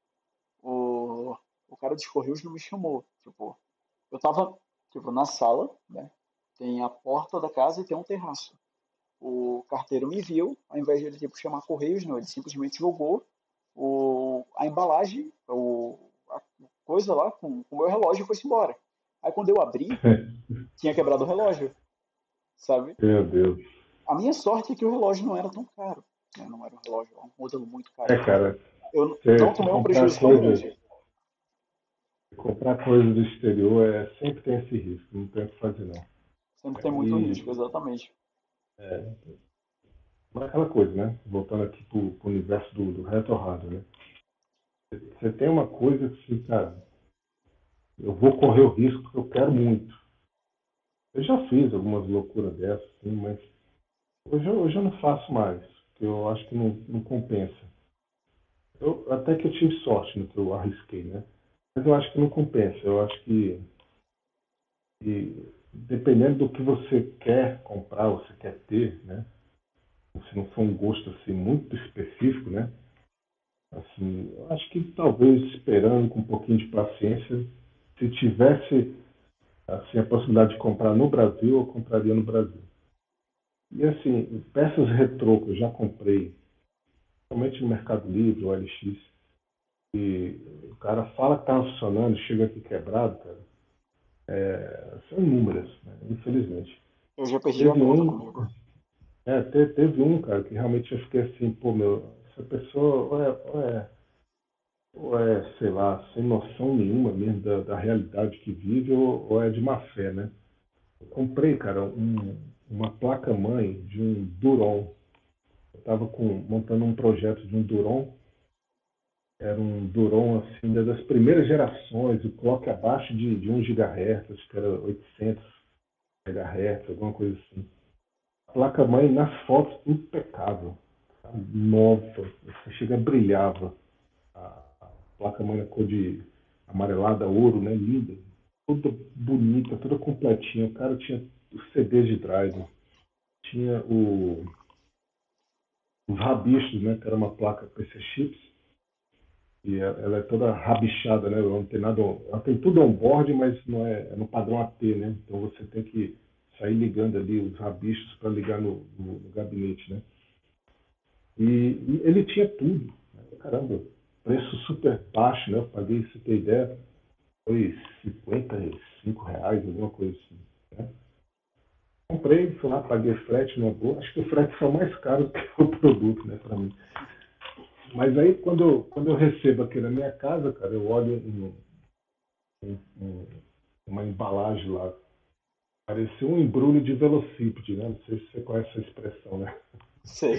o, o cara dos Correios não me chamou. Tipo, eu tava tipo, na sala, né? Tem a porta da casa e tem um terraço. O carteiro me viu, ao invés de ele tipo, chamar Correios, não, ele simplesmente jogou o, a embalagem, o, a coisa lá com o meu relógio e foi-se embora. Aí quando eu abri, tinha quebrado o relógio, sabe? meu Deus. A minha sorte é que o relógio não era tão caro, né? Não era um relógio, um modelo muito caro. É, Então cara, eu não você, você tomei um comprar prejuízo tão coisas, grande. comprar coisas do exterior é, sempre tem esse risco, não tem o que fazer não. Sempre tem muito risco, E exatamente. é, mas é aquela coisa, né? Voltando aqui pro, pro universo do, do retro hardware, né? Você tem uma coisa que, cara, eu vou correr o risco porque eu quero muito. Eu já fiz algumas loucuras dessas, sim, mas hoje, eu- hoje eu não faço mais, porque eu acho que não, não compensa. Eu, até que eu tive sorte no que eu arrisquei, né? Mas eu acho que não compensa. Eu acho que, que dependendo do que você quer comprar, você quer ter, né? Se não for um gosto assim muito específico, né? Assim, eu acho que talvez esperando com um pouquinho de paciência, se tivesse assim a possibilidade de comprar no Brasil, eu compraria no Brasil. E assim, peças retrô que eu já comprei, somente no Mercado Livre, o L X, e o cara fala que estava funcionando, chega aqui quebrado, cara, é, são inúmeras, né? Infelizmente. Eu já perdi a Teve conta um, comigo. é, te- teve um, cara, que realmente eu fiquei assim, pô, meu, essa pessoa ou é, ou é, ou é, sei lá, sem noção nenhuma mesmo da, da realidade que vive, ou, ou é de má fé, né? Eu comprei, cara, um, uma placa-mãe de um Duron. Eu estava montando um projeto de um Duron. Era um Duron, assim, das primeiras gerações, o clock abaixo de, de um gigahertz, acho que era oitocentos megahertz, alguma coisa assim. A placa-mãe, nas fotos, impecável. Nova, você chega, brilhava. A, a placa-mãe na cor de amarelada, ouro, né? Linda. Toda bonita, toda completinha. O cara tinha os C Ds de drive, tinha o, os rabichos, né? Que era uma placa P C Chips. E ela é toda rabichada, né? Ela não tem nada, ela tem tudo on-board, mas não é, é no padrão A T, né? Então você tem que sair ligando ali os rabichos para ligar no, no, no gabinete, né? E, e ele tinha tudo, né? Caramba, preço super baixo, né? Eu paguei, se tem ideia, foi cinquenta e cinco reais, alguma coisa assim, né? Comprei, fui lá, paguei frete numa boa. Acho que o frete foi mais caro do que o produto, né, para mim. Mas aí, quando eu, quando eu recebo aqui na minha casa, cara, eu olho um, um, um, uma embalagem lá. Parecia um embrulho de velocípede, né? Não sei se você conhece essa expressão, né? Sei.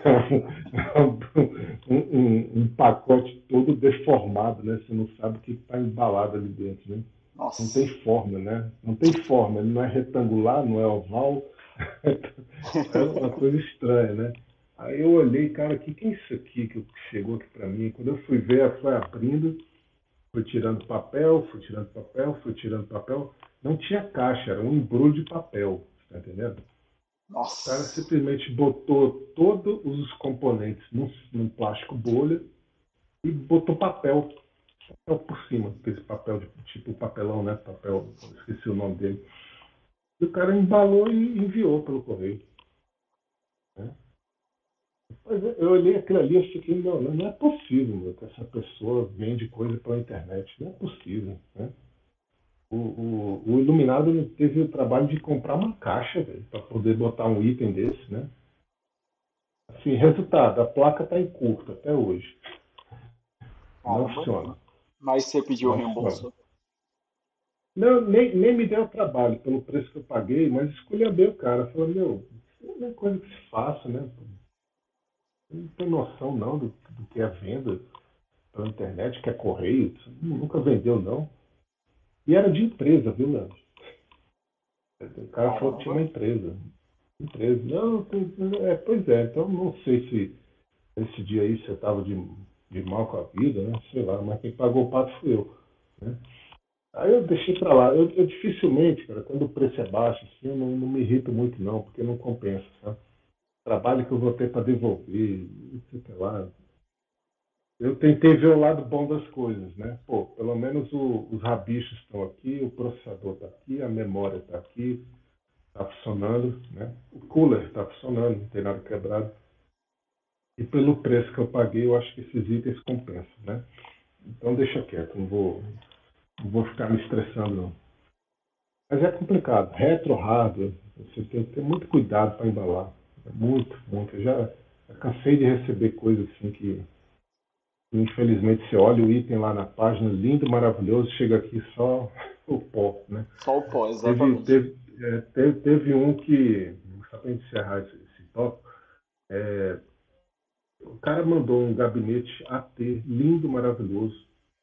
um, um, um pacote todo deformado, né? Você não sabe o que está embalado ali dentro, né? Não tem Nossa. forma, né? Não tem forma, ele não é retangular, não é oval, é uma coisa estranha, né? Aí eu olhei, cara, o que, que é isso aqui que chegou aqui para mim? Quando eu fui ver, foi abrindo, fui tirando papel, fui tirando papel, fui tirando papel. Não tinha caixa, era um embrulho de papel, tá entendendo? O cara Nossa. simplesmente botou todos os componentes num, num plástico bolha e botou papel. É por cima, esse papel, de, tipo papelão, né? Papel, esqueci o nome dele. E o cara embalou e enviou pelo correio. Né? Mas eu olhei aquilo ali e fiquei, não, não é possível, meu, que essa pessoa vende coisa pela internet. Não é possível. Né? O, o, o Iluminado não teve o trabalho de comprar uma caixa para poder botar um item desse, né? Assim, resultado, a placa está em curto até hoje. Não Caramba. funciona. Mas você pediu Não funciona. reembolso? Não, nem, nem me deu trabalho pelo preço que eu paguei, mas escolhi bem o cara. Falei, meu, isso não é coisa que se faça, né? Não tem noção não do, do que é venda pela internet, que é correio. Isso nunca vendeu, não. E era de empresa, viu, Leandro? O cara falou que tinha Caramba. uma empresa. Empresa. Não, tem- é, pois é, então não sei se esse dia aí você estava de, de mal com a vida, né? Sei lá, mas quem pagou o pato fui eu. Né? Aí eu deixei pra lá. Eu, eu dificilmente, cara, quando o preço é baixo, assim, eu não, não me irrito muito não, porque não compensa, sabe? Trabalho que eu vou ter para devolver, não sei o que lá. Eu tentei ver o lado bom das coisas, né? Pô, pelo menos o, os rabichos estão aqui, o processador está aqui, a memória está aqui, está funcionando, né? O cooler está funcionando, não tem nada quebrado. E pelo preço que eu paguei, eu acho que esses itens compensam, né? Então deixa quieto, não vou, não vou ficar me estressando não. Mas é complicado. Retro, hardware, você tem que ter muito cuidado para embalar. É muito, muito. Eu já eu cansei de receber coisas assim que, infelizmente, você olha o item lá na página, lindo, maravilhoso, chega aqui só o pó, né? Só o pó, Teve, exatamente. teve, é, teve, teve um que, só para encerrar esse, esse tópico, é, o cara mandou um gabinete A T, lindo, maravilhoso,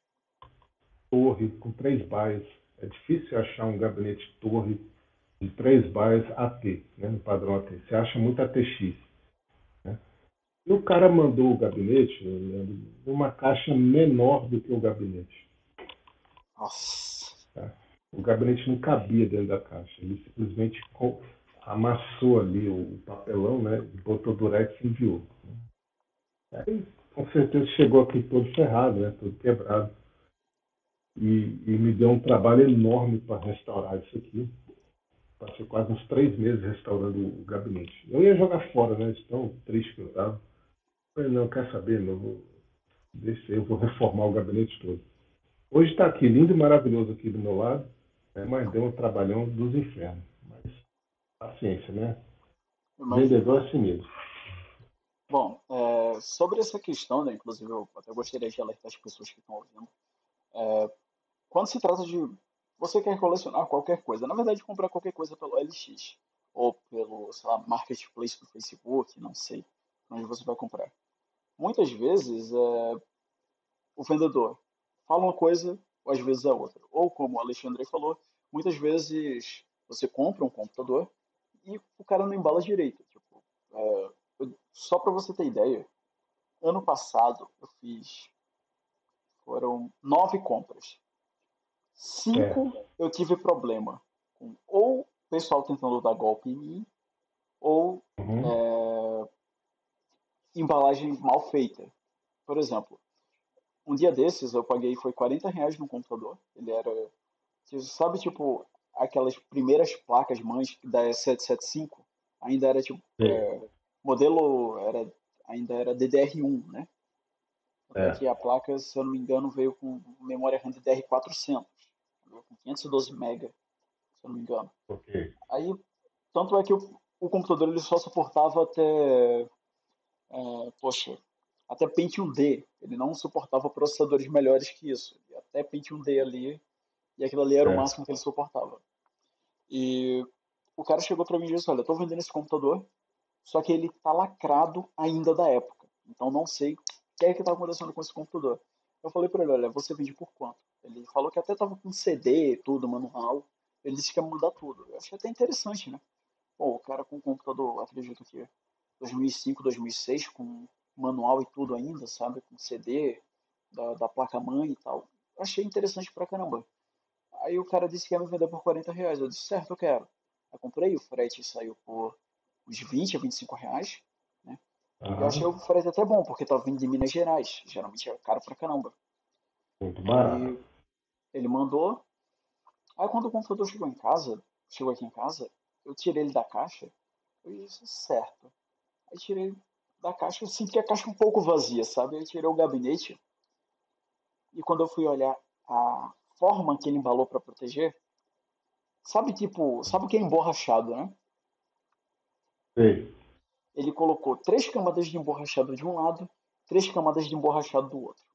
torre, com três baias. É difícil achar um gabinete torre de três baias A T, né, no padrão A T. Você acha muito A T X. Né? E o cara mandou o gabinete numa caixa menor do que o gabinete. Nossa. Tá? O gabinete não cabia dentro da caixa. Ele simplesmente amassou ali o papelão, né, botou durex e enviou. Aí, com certeza, chegou aqui todo ferrado, né, todo quebrado. E, e me deu um trabalho enorme para restaurar isso aqui. Passei quase uns três meses restaurando o gabinete. Eu ia jogar fora, né? De tão triste que eu estava. Falei, não, quer saber? Não, vou, deixa eu vou reformar o gabinete todo. Hoje está aqui, lindo e maravilhoso aqui do meu lado, né? Mas deu um trabalhão dos infernos. Mas paciência, né? Imagino. Vendedor é assim mesmo. Bom, é, sobre essa questão, né, inclusive eu até gostaria de alertar as pessoas que estão ouvindo. Quando se trata de você quer colecionar qualquer coisa, na verdade comprar qualquer coisa pelo L X ou pelo, sei lá, marketplace do Facebook, não sei onde você vai comprar. Muitas vezes é, o vendedor fala uma coisa, ou às vezes é outra. Ou como o Alexandre falou, muitas vezes você compra um computador e o cara não embala direito. Tipo, é, eu- só para você ter ideia, ano passado eu fiz, foram nove compras. É. Cinco eu tive problema com ou o pessoal tentando dar golpe em mim, ou Uhum. é, embalagem mal feita. Por exemplo, um dia desses eu paguei foi quarenta reais no computador. Ele era, você sabe, tipo, aquelas primeiras placas mães da setecentos e setenta e cinco, ainda era tipo, É. é, modelo era, ainda era D D R um, né? Até É. que a placa, se eu não me engano, veio com memória RAM D D R quatrocentos, veio com quinhentos e doze mega, se eu não me engano. Ok. Aí, tanto é que o, o computador ele só suportava até, é, poxa, até Pentium D. Ele não suportava processadores melhores que isso. E até Pentium D ali, e aquilo ali era o É. máximo que ele suportava. E o cara chegou para mim e disse: Olha, eu tô vendendo esse computador, só que ele tá lacrado ainda da época. Então não sei o que é que tá acontecendo com esse computador. Eu falei para ele: Olha, você vende por quanto? Ele falou que até tava com C D e tudo, manual. Ele disse que ia mudar tudo. Eu achei até interessante, né? Pô, o cara com computador, acredito que dois mil e cinco, dois mil e seis, com manual e tudo ainda, sabe? Com C D da, da placa-mãe e tal. Eu achei interessante pra caramba. Aí o cara disse que ia me vender por quarenta reais. Eu disse, certo, eu quero. Eu comprei, o frete saiu por uns vinte a vinte e cinco reais, né? E eu achei Aham. o frete até bom, porque tava vindo de Minas Gerais. Geralmente é caro pra caramba. Muito barato. Aí ele mandou. Aí quando o computador chegou em casa, chegou aqui em casa, eu tirei ele da caixa. Eu disse, certo. Aí tirei da caixa, eu senti a caixa um pouco vazia, sabe? Aí tirei o gabinete e quando eu fui olhar a forma que ele embalou para proteger, sabe tipo, sabe o que é emborrachado, né? Sei. Ele colocou três camadas de emborrachado de um lado, três camadas de emborrachado do outro.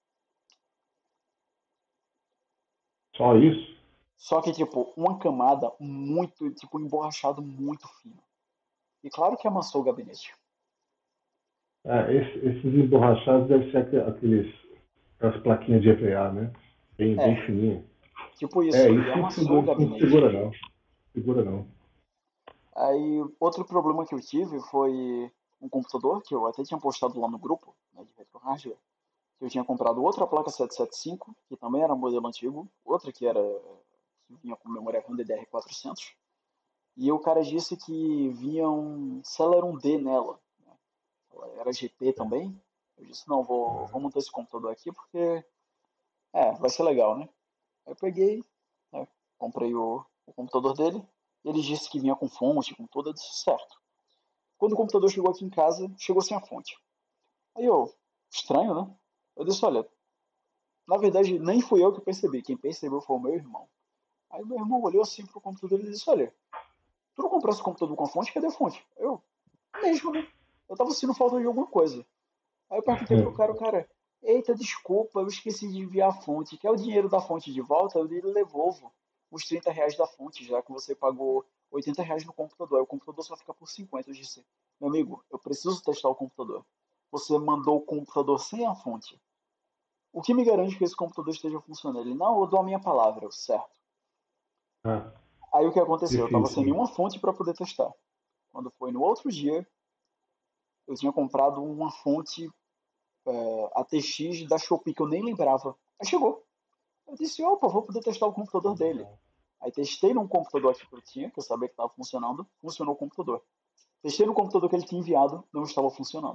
Só isso? Só que tipo, uma camada muito, tipo, emborrachado muito fino. E claro que amassou o gabinete. Ah, esse- esses emborrachados devem ser aqu- aqueles, aquelas plaquinhas de E V A, né? Bem, bem É, fininho. tipo É, isso, e isso não amassou o segura, isso não gabinete. segura não. Segura não. Aí, outro problema que eu tive foi um computador, que eu até tinha postado lá no grupo, né, de Retro Hardware, que eu tinha comprado outra placa setecentos e setenta e cinco, que também era um modelo antigo, outra que era que vinha com memória RAM D D R quatrocentos, e o cara disse que vinha um Celeron D nela, né? Ela era G P também. Eu disse, não, vou, vou montar esse computador aqui porque, é, vai ser legal, né? Aí eu peguei, né, comprei o, o computador dele, e ele disse que vinha com fonte, com tudo, eu disse, certo. Quando o computador chegou aqui em casa, chegou sem a fonte. Aí eu, estranho, né? Eu disse, olha, na verdade nem fui eu que percebi, quem percebeu foi o meu irmão. Aí meu irmão olhou assim pro computador e disse, olha, tu não comprasse o computador com a fonte? Cadê a fonte? Eu, mesmo, né? Eu tava sentindo falta de alguma coisa. Aí eu perguntei pro cara, o cara, eita, desculpa, eu esqueci de enviar a fonte. Quer o dinheiro da fonte de volta? Eu lhe devolvo os trinta reais da fonte, já que você pagou oitenta reais no computador. Aí o computador só fica por cinquenta. Eu disse, meu amigo, eu preciso testar o computador. Você mandou o computador sem a fonte. O que me garante que esse computador esteja funcionando? Ele, não, eu dou a minha palavra, eu, certo. Ah, Aí o que aconteceu? Eu tava difícil, sem né? nenhuma fonte para poder testar. Quando foi no outro dia, eu tinha comprado uma fonte A T X da Shopee que eu nem lembrava. Aí chegou. Eu disse, opa, vou poder testar o computador dele. Aí testei num computador aqui que eu tinha, que eu sabia que estava funcionando, funcionou o computador. Testei no computador que ele tinha enviado, não estava funcionando.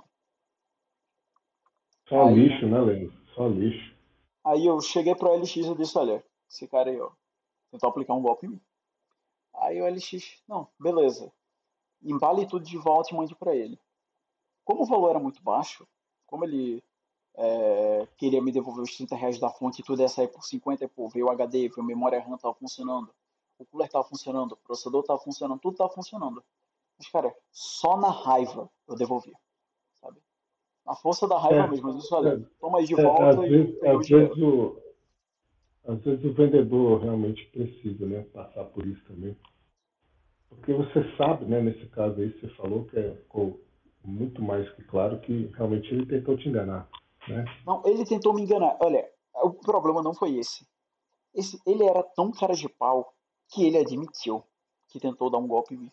Só Aí, lixo, né, Leandro? Só lixo. aí eu cheguei pro L X e disse, olha, esse cara aí, ó, tentou aplicar um golpe em mim. Aí o L X, não, beleza. Embale tudo de volta e mande para ele. Como o valor era muito baixo, como ele é, queria me devolver os trinta reais da fonte e tudo ia sair por cinquenta, e pô, veio o H D, veio a memória RAM, tava funcionando, o cooler tava funcionando, o processador tava funcionando, tudo tava funcionando. Mas, cara, só na raiva eu devolvi, sabe? Na força da É, raiva mesmo. Eu disse, olha, é, toma aí de é, volta às e vezes, peguei o às vezes dinheiro. o, às vezes o vendedor realmente precisa, né, passar por isso também. Porque você sabe, né, nesse caso aí, você falou que é, ficou muito mais que claro que realmente ele tentou te enganar, né? Não, ele tentou me enganar. Olha, o problema não foi esse. esse ele era tão cara de pau que ele admitiu que tentou dar um golpe em mim.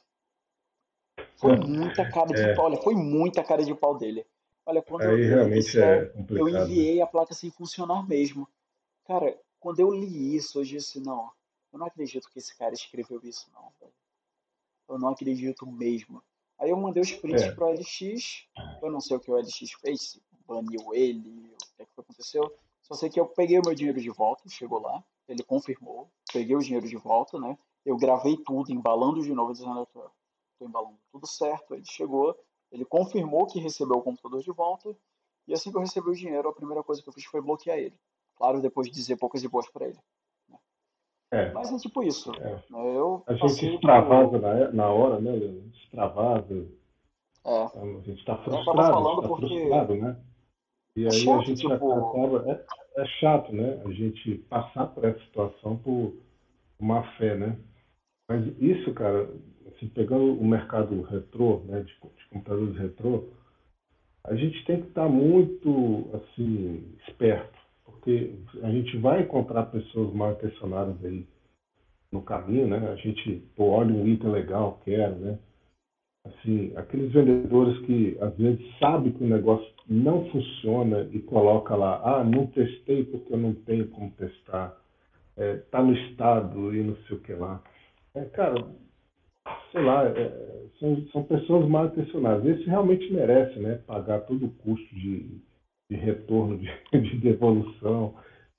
Foi muita cara de pau, É, olha, foi muita cara de pau dele. Olha, quando aí ele realmente disse, é, é eu complicado, né? enviei a placa sem funcionar mesmo. Cara, quando eu li isso, eu disse, não, eu não acredito que esse cara escreveu isso, não, velho. Eu não acredito mesmo. Aí eu mandei os prints É, pro L X, eu não sei o que o L X fez, se baniu ele, o que é que aconteceu. Só sei que eu peguei o meu dinheiro de volta, chegou lá, ele confirmou, peguei o dinheiro de volta, né? Eu gravei tudo, embalando de novo, dizendo que estou embalando tudo certo. Ele chegou, ele confirmou que recebeu o computador de volta, e assim que eu recebi o dinheiro, a primeira coisa que eu fiz foi bloquear ele. Claro, depois de dizer poucas e boas para ele. Né? é, Mas é tipo isso. é. Né? Eu A gente passei extravasa por. na, na hora, né, Leandro? Extravasa. É, A gente está eu tava frustrado, a gente falando está porque frustrado, né? E é aí a chato, gente tipo, acaba. É, é chato, né? A gente passar por essa situação por má fé, né? Mas isso, cara, assim, pegando o mercado retrô, né, de, de computadores retrô, a gente tem que estar muito, assim, esperto, porque a gente vai encontrar pessoas mal intencionadas aí no caminho, né? A gente, pô, olha um item legal, quero, né? Assim, aqueles vendedores que às vezes sabem que o negócio não funciona e coloca lá, ah, não testei porque eu não tenho como testar, é, tá no estado e não sei o que lá. É, cara, sei lá, é, são, são pessoas mal intencionadas. Esse realmente merece, né, pagar todo o custo de, de retorno, de, de devolução.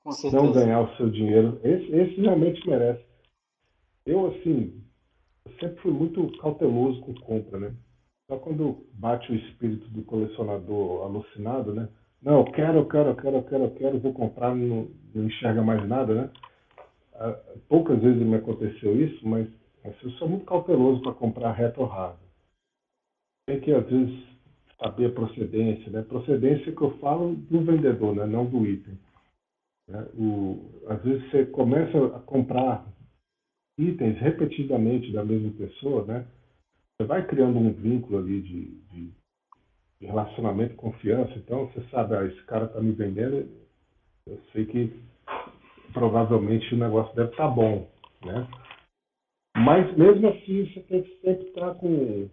Com não certeza. ganhar o seu dinheiro. Esse, esse realmente merece. Eu, assim, eu sempre fui muito cauteloso com compra, né? Só quando bate o espírito do colecionador alucinado, né? Não, eu quero, eu quero, eu quero, eu quero, eu quero, vou comprar, não, não enxerga mais nada, né? Ah, poucas vezes me aconteceu isso, mas assim, eu sou muito cauteloso para comprar retro hard. Tem que, às vezes, saber a procedência, né? Procedência que eu falo do vendedor, né? Não do item. Né? O, às vezes você começa a comprar itens repetidamente da mesma pessoa, né? Você vai criando um vínculo ali de, de, de relacionamento, confiança. Então você sabe, ah, esse cara está me vendendo, eu sei que provavelmente o negócio deve estar bom, né? Mas mesmo assim você tem que sempre estar com,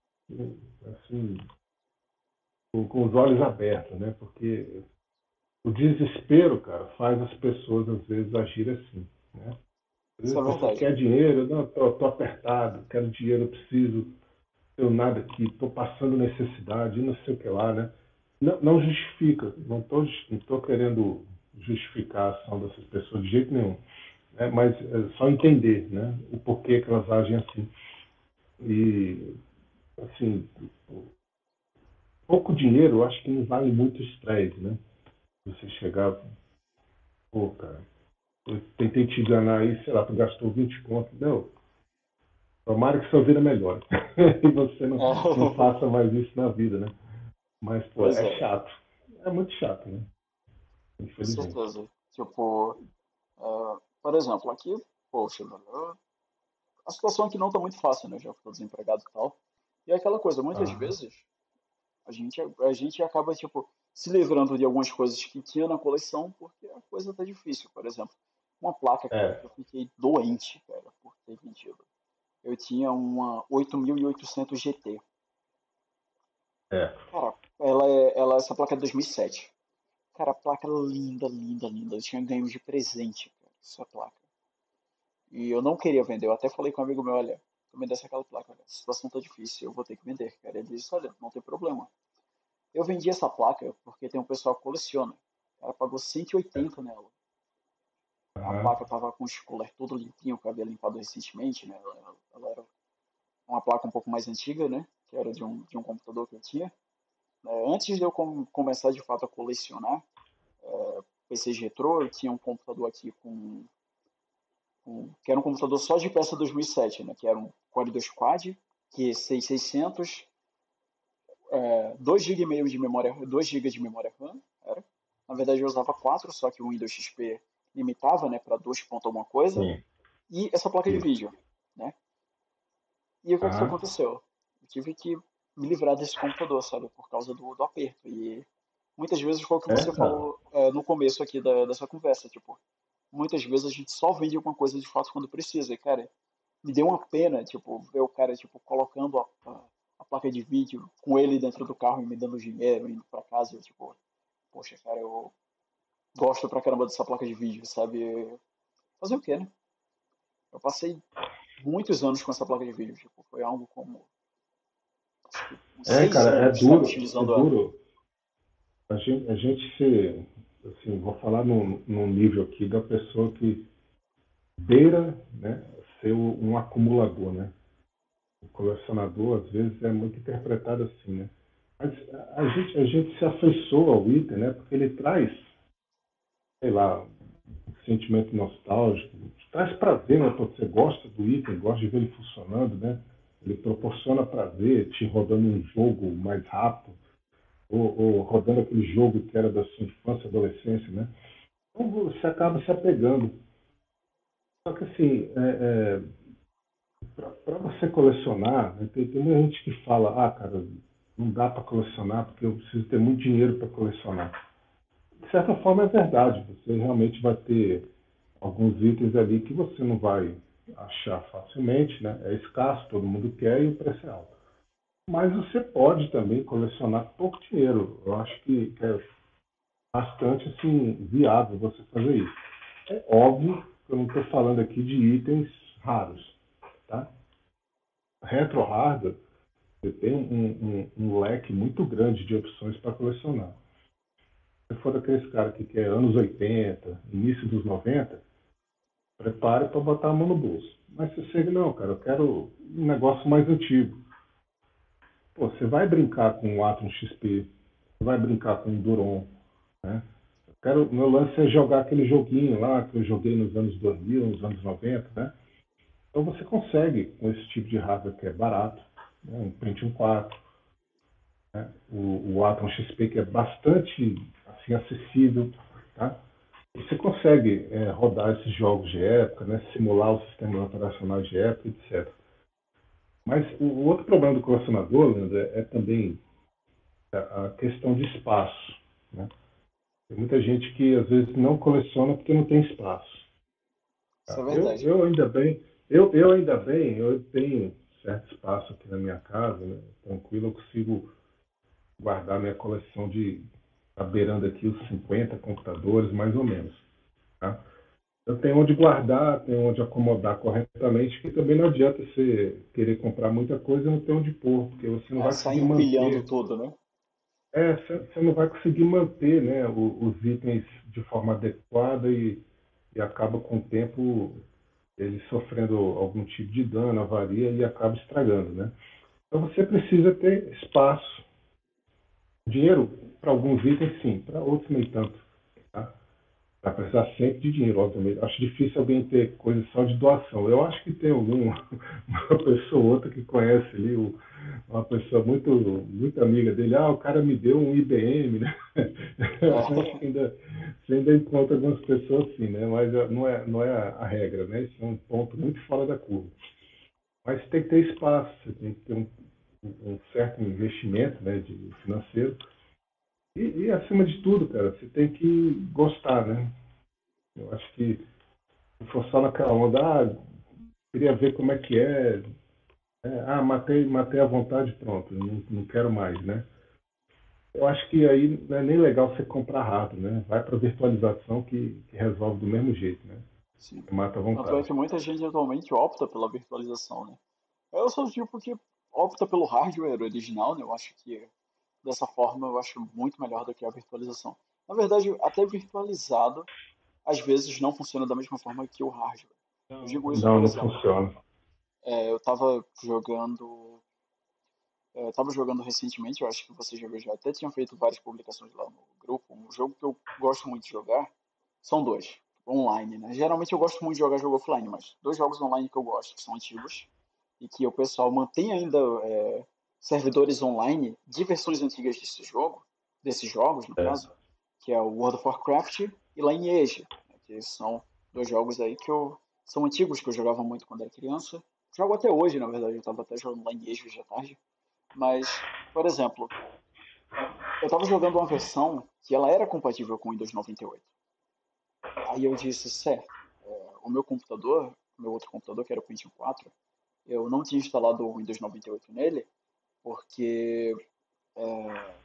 assim, com, com os olhos abertos, né? Porque o desespero, cara, faz as pessoas às vezes agir assim, né? Às Isso vezes é a pessoa verdade. quer dinheiro, não, tô, tô apertado, quero dinheiro, eu preciso, tenho nada aqui, tô passando necessidade, não sei o que lá, né? Não, não justifica, não tô, não tô querendo justificar a ação dessas pessoas de jeito nenhum, né? Mas é só entender, né? O porquê que elas agem assim. E, assim, pouco dinheiro, eu acho que não vale muito estresse, né? Você chegar, pô, cara, eu tentei te enganar aí, sei lá, tu gastou vinte contos. Não, tomara que sua vida melhore. E você não, não faça mais isso na vida, né? Mas, pô, Pois é é, chato. É muito chato, né? com Infelizmente. certeza. Tipo, ah, por exemplo, aqui, poxa, velho, a situação aqui não tá muito fácil, né? Já que tô desempregado e tal. E é aquela coisa, muitas Ah, vezes a gente, a gente acaba, tipo, se livrando de algumas coisas que tinha na coleção porque a coisa tá difícil. Por exemplo, uma placa, cara, que é, eu fiquei doente, cara, por ter vendido. Eu tinha uma oito mil e oitocentos G T. é. Cara, ela é, ela, essa placa é de dois mil e sete. Cara, a placa linda, linda, linda. Eu tinha ganho de presente, cara, essa placa. E eu não queria vender. Eu até falei com um amigo meu, olha, tu me desse aquela placa, olha, a situação tá difícil, eu vou ter que vender, cara. Ele disse, olha, não tem problema. Eu vendi essa placa porque tem um pessoal que coleciona. O cara pagou cento e oitenta nela. A Aham. placa tava com os cooler todo limpinho, que eu havia limpado recentemente, né? Ela, ela era uma placa um pouco mais antiga, né? Que era de um, de um computador que eu tinha. É, antes de eu com, começar de fato a colecionar P Cs retrô, eu tinha um computador aqui com, com que era um computador só de peça dois mil e sete, né? Que era um Core dois Quad, que é seiscentos, é, dois gigas e meio de memória, dois gigas de memória RAM, era. Na verdade eu usava quatro, só que o Windows X P limitava, né, para dois ponto alguma coisa, Sim, e essa placa de isso. vídeo, né? E o que é que Aham. aconteceu? Eu tive que me livrar desse computador, sabe, por causa do, do aperto. E muitas vezes foi o que É, você não. falou é, no começo aqui da, dessa conversa, tipo, muitas vezes a gente só vende alguma coisa de fato quando precisa. E, cara, me deu uma pena, tipo, ver o cara, tipo, colocando a, a, a placa de vídeo com ele dentro do carro e me dando dinheiro, indo pra casa. Eu, tipo, poxa, cara, eu gosto pra caramba dessa placa de vídeo, sabe? Fazer o quê, né? Eu passei muitos anos com essa placa de vídeo, tipo, foi algo como, acho que uns É, seis cara, é anos, sabe, duro, é utilizando ela. duro. A gente, a gente se, assim, vou falar num, num nível aqui da pessoa que beira, né, ser um acumulador, né? O colecionador, às vezes, é muito interpretado assim, né? Mas a gente, a gente se afeiçoa ao item, né? Porque ele traz, sei lá, um sentimento nostálgico, traz prazer, né? Você gosta do item, gosta de ver ele funcionando, né? Ele proporciona prazer, te rodando um jogo mais rápido, ou, ou rodando aquele jogo que era da sua infância, adolescência, né? Então você acaba se apegando. Só que assim, é, é, para você colecionar, né, tem, tem muita gente que fala, ah, cara, não dá para colecionar porque eu preciso ter muito dinheiro para colecionar. De certa forma é verdade, você realmente vai ter alguns itens ali que você não vai achar facilmente, né? É escasso, todo mundo quer e o preço é alto. Mas você pode também colecionar pouco dinheiro. Eu acho que, que é bastante assim, viável você fazer isso. É óbvio que eu não estou falando aqui de itens raros, tá? Retro hardware, você tem um, um, um leque muito grande de opções para colecionar. Se for daqueles caras que quer anos oitenta, início dos noventa, prepare para botar a mão no bolso. Mas se você, não, cara, eu quero um negócio mais antigo. Pô, você vai brincar com o Atom X P, você vai brincar com o Duron, né? Eu quero, meu lance é jogar aquele joguinho lá que eu joguei nos anos dois mil, nos anos noventa, né? Então você consegue com esse tipo de hardware que é barato, né? Um Pentium quatro, né? O, o Atom X P que é bastante assim, acessível, tá? Você consegue é, rodar esses jogos de época, né? Simular o sistema operacional de época, etcétera. Mas o, o outro problema do colecionador, Leandro, é, é também a, a questão de espaço, né? Tem muita gente que às vezes não coleciona porque não tem espaço. Isso Tá? é Eu, verdade. eu ainda bem, eu, eu ainda bem, eu tenho certo espaço aqui na minha casa, né? Tranquilo, eu consigo guardar minha coleção de tá beirando aqui os cinquenta computadores, mais ou menos. Tá? Eu tenho onde guardar, tenho onde acomodar corretamente, que também não adianta você querer comprar muita coisa e não ter onde pôr, porque você não É, vai sai conseguir empilhando manter. tudo, né? É, você você não vai conseguir manter, né, os itens de forma adequada e, e acaba com o tempo ele sofrendo algum tipo de dano, avaria e acaba estragando, né? Então você precisa ter espaço, dinheiro para alguns itens sim, para outros nem tanto, tá? Vai precisar sempre de dinheiro, obviamente. Acho difícil alguém ter coisa só de doação. Eu acho que tem algum, uma pessoa ou outra que conhece ali, uma pessoa muito, muito amiga dele. Ah, o cara me deu um I B M, né? É, ainda, você ainda encontra algumas pessoas assim, né? Mas não é, não é a regra, né? Isso é um ponto muito fora da curva. Mas você tem que ter espaço, você tem que ter um, um certo investimento, né, de financeiro. E, e, acima de tudo, cara, você tem que gostar, né? Eu acho que forçar naquela onda, ah, queria ver como é que é, é ah, matei, matei à vontade, pronto, não, não quero mais, né? Eu acho que aí não é nem legal você comprar rápido, né? Vai para virtualização que, que resolve do mesmo jeito, né? sim. Você mata à Tanto é vontade. que muita gente atualmente opta pela virtualização, né? Eu sou o tipo que opta pelo hardware original, né? Eu acho que dessa forma eu acho muito melhor do que a virtualização. Na verdade, até virtualizado, às vezes não funciona da mesma forma que o hardware. Eu digo isso, Não, por não exemplo, funciona. é, eu estava jogando, é, eu tava jogando recentemente, eu acho que você já viu, já até tinha feito várias publicações lá no grupo. Um jogo que eu gosto muito de jogar são dois, online, né? Geralmente eu gosto muito de jogar jogo offline, mas dois jogos online que eu gosto, que são antigos, e que o pessoal mantém ainda é, servidores online de versões antigas desse jogo, desses jogos, no É. caso, que é o World of Warcraft e Lineage, né, que são dois jogos aí que eu, são antigos, que eu jogava muito quando era criança. Jogo até hoje, na verdade, eu estava até jogando Lineage hoje à tarde. Mas, por exemplo, eu estava jogando uma versão que ela era compatível com o Windows noventa e oito. Aí eu disse, certo, é, o meu computador, o meu outro computador, que era o Pentium quatro, eu não tinha instalado o Windows noventa e oito nele, porque, é,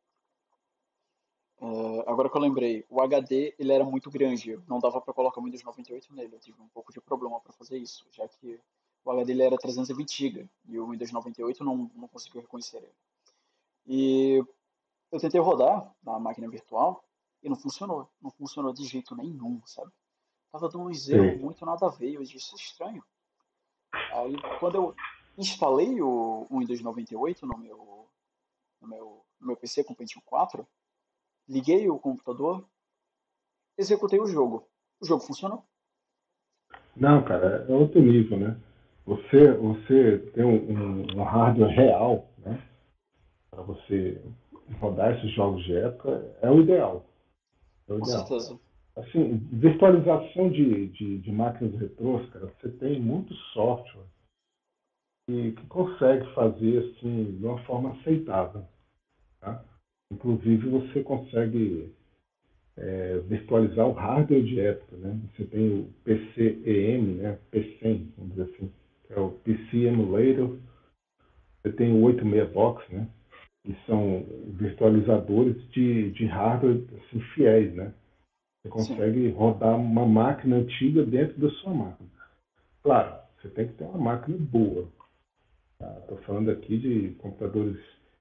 é, agora que eu lembrei, o H D ele era muito grande, não dava para colocar o Windows noventa e oito nele, eu tive um pouco de problema para fazer isso, já que o H D ele era trezentos e vinte gigas e o Windows noventa e oito não, não conseguiu reconhecer ele. E eu tentei rodar na máquina virtual e não funcionou, não funcionou de jeito nenhum, sabe? Tava dando uns erros Sei. muito nada a ver, eu disse, estranho. Aí, quando eu instalei o Windows noventa e oito no meu, no meu, no meu P C com Pentium quatro, liguei o computador, executei o jogo. O jogo funcionou. Não, cara, é outro nível, né? Você, você ter um, um, um hardware real, né? Para você rodar esses jogos de época é o ideal. É o Com ideal. certeza. Assim, virtualização de, de, de máquinas retrôs, cara, você tem muito software que, que consegue fazer assim de uma forma aceitável, tá? Inclusive você consegue é, virtualizar o hardware de época, né? Você tem o P C E M, né? P cem, vamos dizer assim, que é o P C Emulator. Você tem o oitenta e seis Box, né? Que são virtualizadores de, de hardware assim, fiéis, né? Você Sim, consegue rodar uma máquina antiga dentro da sua máquina. Claro, você tem que ter uma máquina boa. Estou falando aqui de computadores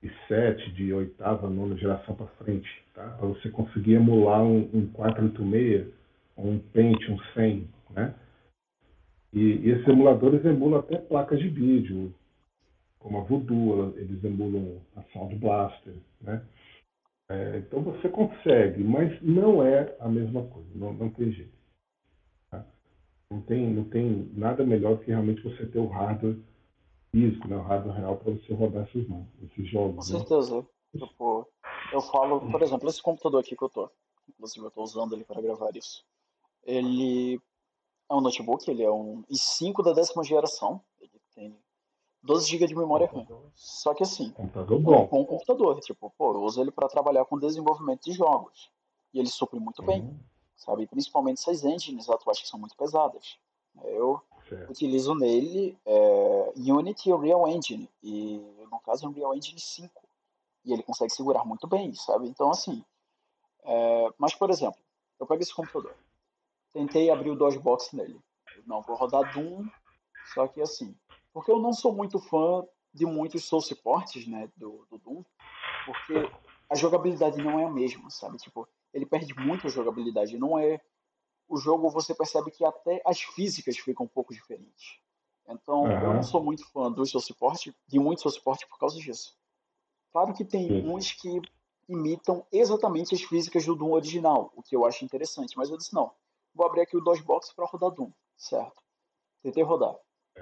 de sete, de oitava, nona geração para frente, tá? Para você conseguir emular um, um quatrocentos e oitenta e seis, um Pentium cem, né? E, e esses emuladores emulam até placas de vídeo, como a Voodoo, eles emulam a Sound Blaster, né? É, então você consegue, mas não é a mesma coisa, não, não tem jeito. Tá? Não, tem, não tem nada melhor do que realmente você ter o hardware físico, né? O hardware real para você rodar esses, esses Com jogos, né? certeza. Tipo, eu falo, por exemplo, esse computador aqui que eu tô, inclusive eu tô usando ele para gravar isso. Ele é um notebook, ele é um i cinco da décima geração. Ele tem doze gigas de memória RAM. Computador, Só que assim, computador é um bom. bom computador. Tipo, pô, eu uso ele para trabalhar com desenvolvimento de jogos. E ele supre muito bem, Uhum, sabe? Principalmente essas engines atuais que são muito pesadas. Eu certo. utilizo nele é, Unity e Unreal Engine. E no caso, Unreal Engine cinco. E ele consegue segurar muito bem, sabe? Então, assim. É, mas, por exemplo, eu pego esse computador. Tentei abrir o DOSBox nele. Eu não vou rodar Doom, só que assim, porque eu não sou muito fã de muitos source ports, né, do, do Doom, porque a jogabilidade não é a mesma, sabe? Tipo, ele perde muito a jogabilidade, não é o jogo, você percebe que até as físicas ficam um pouco diferentes. Então, eu não Aham, sou muito fã do seu suporte, de muito seu suporte por causa disso. Claro que tem sim. uns que imitam exatamente as físicas do Doom original, o que eu acho interessante, mas eu disse não. Vou abrir aqui o DOSBox para rodar Doom, certo? Tentei rodar.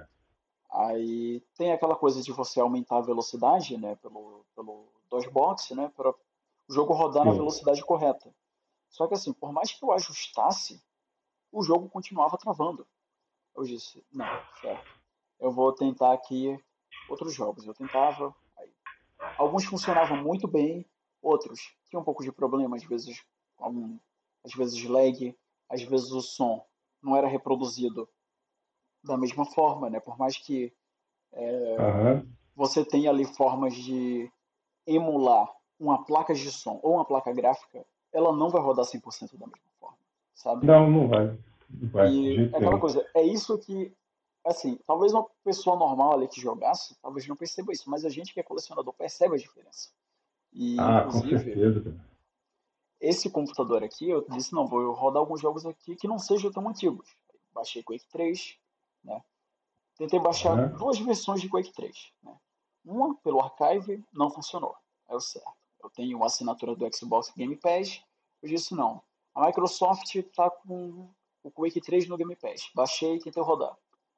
Aí tem aquela coisa de você aumentar a velocidade, né, pelo, pelo DOSBox, né, para o jogo rodar na Sim. velocidade correta. Só que assim, por mais que eu ajustasse, o jogo continuava travando. Eu disse, não, certo. Eu vou tentar aqui outros jogos. Eu tentava, aí, alguns funcionavam muito bem, outros tinham um pouco de problema, às vezes, algum, às vezes lag, às vezes o som não era reproduzido da mesma forma, né? Por mais que Aham, você tenha ali formas de emular uma placa de som ou uma placa gráfica, ela não vai rodar cem por cento da mesma forma, sabe? não, não vai. Não vai, de E é jeito aquela nenhum. coisa, é isso que, assim, talvez uma pessoa normal ali que jogasse, talvez não perceba isso, mas a gente que é colecionador percebe a diferença. E, Ah, com inclusive, certeza, cara. esse computador aqui, eu disse, não, vou rodar alguns jogos aqui que não sejam tão antigos. Baixei Quake três, né? Tentei baixar Aham, duas versões de Quake três, né? Uma pelo Archive, não funcionou. É o certo. Eu tenho a assinatura do Xbox Game Pass, eu disse, não. A Microsoft está com o Quake três no Game Pass. Baixei e tentei rodar.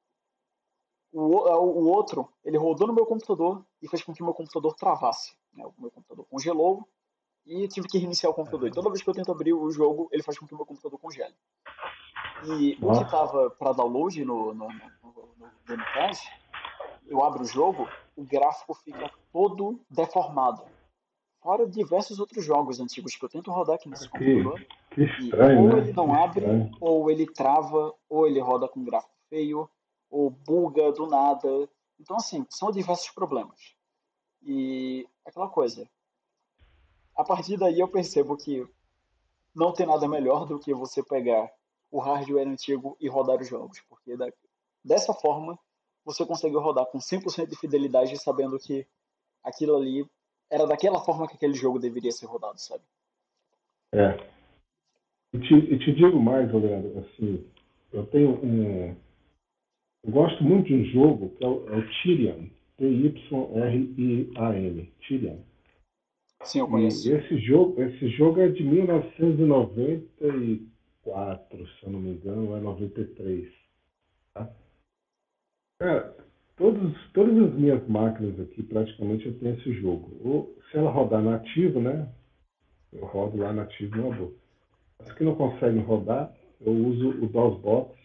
O, o outro, ele rodou no meu computador e fez com que o meu computador travasse. Né? O meu computador congelou e tive que reiniciar o computador. E toda vez que eu tento abrir o jogo, ele faz com que o meu computador congele. E o que nossa, estava para download no, no, no, no Game Pass, eu abro o jogo, o gráfico fica todo deformado. Fora diversos outros jogos antigos que eu tento rodar aqui nesse que, computador, que e estranho, ou né? ele Que não abre, estranho. ou ele trava, ou ele roda com gráfico feio, ou buga do nada. Então, assim, são diversos problemas. E aquela coisa, a partir daí eu percebo que não tem nada melhor do que você pegar o hardware antigo e rodar os jogos, porque da, dessa forma você consegue rodar com cem por cento de fidelidade sabendo que aquilo ali era daquela forma que aquele jogo deveria ser rodado, sabe? É. E te, e te digo mais, Leandro, assim, eu tenho um. Eu gosto muito de um jogo que é o, é o Tyrian, T Y R I A N, Tyrian. Sim, eu E conheço. esse jogo, esse jogo é de mil novecentos e noventa e quatro, se eu não me engano, ou é noventa e três. Tá? Cara, todos, todas as minhas máquinas aqui, praticamente, eu tenho esse jogo. Ou, se ela rodar nativo, né? Eu rodo lá nativo no boa. As que não conseguem rodar, eu uso o DOSBox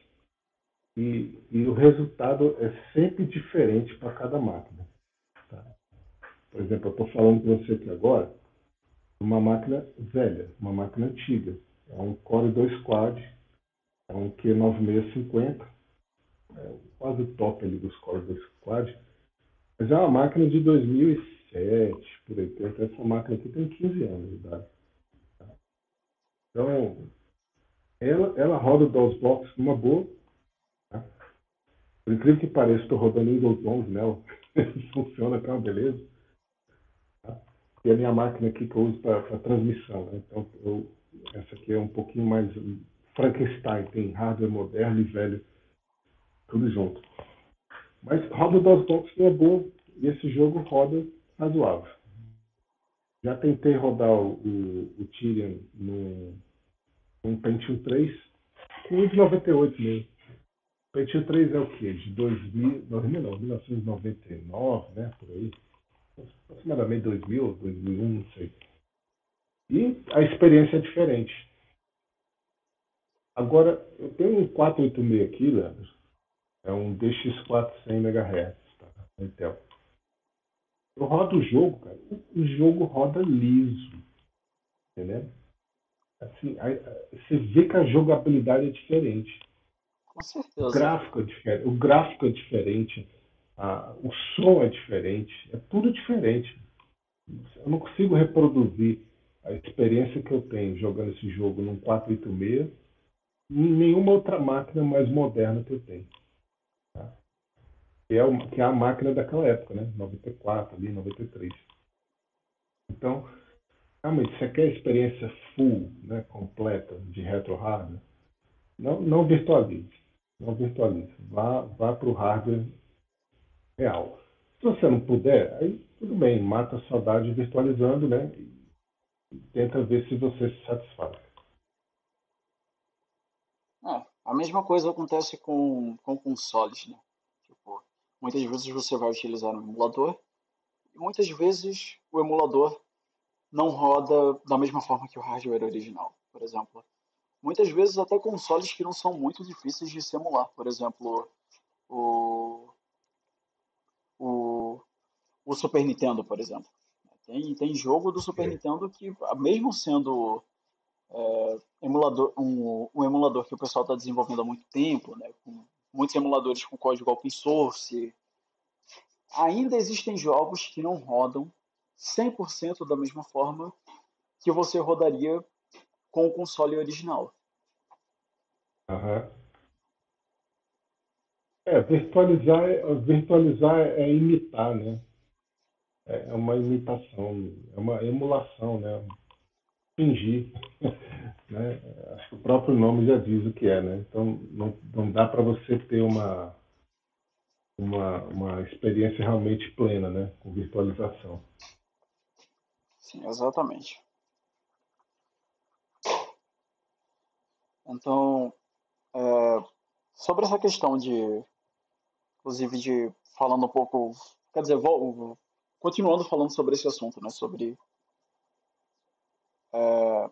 e, e o resultado é sempre diferente para cada máquina. Tá? Por exemplo, eu estou falando com você aqui agora, uma máquina velha, uma máquina antiga. É um Core dois Quad, é um Q nove seis cinco zero, é quase o top ali dos Core dois Quad, mas é uma máquina de dois mil e sete, por aí. Essa máquina aqui tem quinze anos de idade. Então, ela, ela roda o DOSBox numa boa. Tá? Por incrível que pareça, estou rodando Windows onze nela. Funciona, que é uma beleza. E a minha máquina aqui que eu uso para transmissão, né? Então, eu, essa aqui é um pouquinho mais Frankenstein, tem hardware moderno e velho, tudo junto. Mas roda dos DOSBox é bom e esse jogo roda razoável. Já tentei rodar o, o, o Tyrion no, no Pentium três com Windows noventa e oito mesmo. O Pentium três é o quê? De dois mil, não, mil novecentos e noventa e nove, né? Por aí. Aproximadamente dois mil, dois mil e um, não sei. E a experiência é diferente. Agora, eu tenho um quatrocentos e oitenta e seis aqui, Leandro. É um D X quatro cem megahertz, tá? Intel. Eu rodo o jogo, cara. O jogo roda liso. Entendeu? Assim, você vê que a jogabilidade é diferente. Com O certeza. gráfico é diferente. O gráfico é diferente. A, o som é diferente. É tudo diferente. Eu não consigo reproduzir a experiência que eu tenho jogando esse jogo num quatrocentos e oitenta e seis em nenhuma outra máquina mais moderna que eu tenho. Tá? Que, é uma, que é a máquina daquela época, né? noventa e quatro, ali, noventa e três. Então, realmente, você quer a experiência full, né, completa de retro hardware, não, não virtualize. Não virtualize. Vá, vá para o hardware real. Se você não puder, aí tudo bem, mata a saudade virtualizando, né? E tenta ver se você se satisfaz. É, a mesma coisa acontece com, com consoles, né? Tipo, muitas vezes você vai utilizar um emulador e muitas vezes o emulador não roda da mesma forma que o hardware original. Por exemplo, muitas vezes até consoles que não são muito difíceis de simular. Por exemplo, o, o, o Super Nintendo, por exemplo. Tem, tem jogo do Super Ok. Nintendo que, mesmo sendo emulador, um, um emulador que o pessoal está desenvolvendo há muito tempo, né, com muitos emuladores com código open source, ainda existem jogos que não rodam cem por cento da mesma forma que você rodaria com o console original. Aham. É, virtualizar, é- virtualizar é imitar, né? É é uma imitação, é uma emulação, né? Fingir, né? Acho que o próprio nome já diz o que é, né? Então não, não dá para você ter uma, uma, uma experiência realmente plena, né? Com virtualização. Sim, exatamente. Então, é, sobre essa questão de, inclusive, de falando um pouco, quer dizer, vou, continuando falando sobre esse assunto, né, sobre é,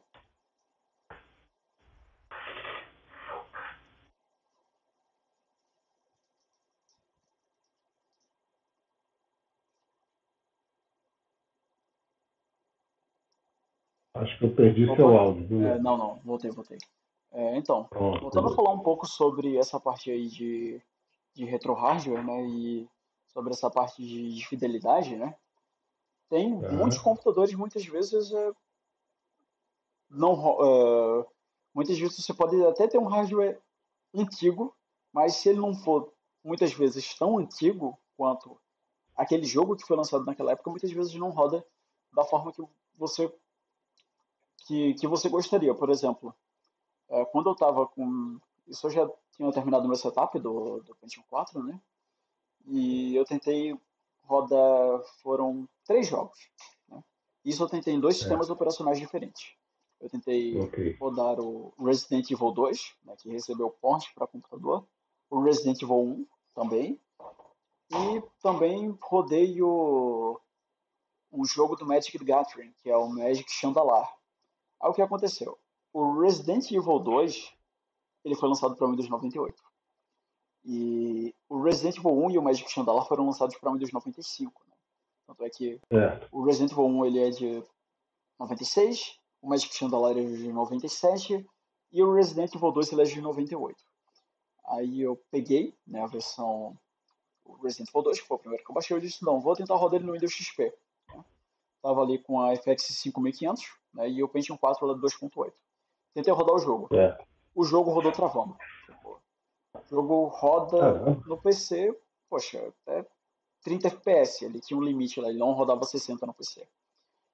Acho que eu perdi seu opa, áudio, viu, é, Leandro? não, não, voltei, voltei. É, então, Pronto, voltando a beleza. falar um pouco sobre essa parte aí de, de retro hardware, né, e sobre essa parte de, de fidelidade, né, tem muitos Aham, computadores, muitas vezes, é, não, ro- é, muitas vezes você pode até ter um hardware antigo, mas se ele não for, muitas vezes, tão antigo quanto aquele jogo que foi lançado naquela época, muitas vezes não roda da forma que você, que, que você gostaria. Por exemplo, é, quando eu estava com. Isso eu já tinha terminado meu setup do, do Pentium quatro, né? E eu tentei rodar. Foram três jogos. Né? Isso eu tentei em dois sistemas certo. operacionais diferentes. Eu tentei Ok. rodar o Resident Evil dois, né, que recebeu port para computador, o Resident Evil um também, e também rodei o, um jogo do Magic the Gathering, que é o Magic Chandalar. Aí o que aconteceu? O Resident Evil dois ele foi lançado para o Windows noventa e oito. E o Resident Evil um e o Magic Chandalar foram lançados para o Windows noventa e cinco. Né? Tanto é que Certo. o Resident Evil um ele é de noventa e seis, o Magic Chandalar é de noventa e sete e o Resident Evil dois ele é de noventa e oito. Aí eu peguei né, a versão o Resident Evil dois, que foi o primeiro que eu baixei, eu disse, não, vou tentar rodar ele no Windows X P. Né? Tava ali com a F X cinco mil e quinhentos né, e o Pentium quatro lá dois ponto oito. Tentei rodar o jogo. Certo. O jogo rodou travando. Tipo, o jogo roda Caramba. no P C, poxa, até trinta F P S. Ele tinha um limite lá, ele não rodava sessenta no P C.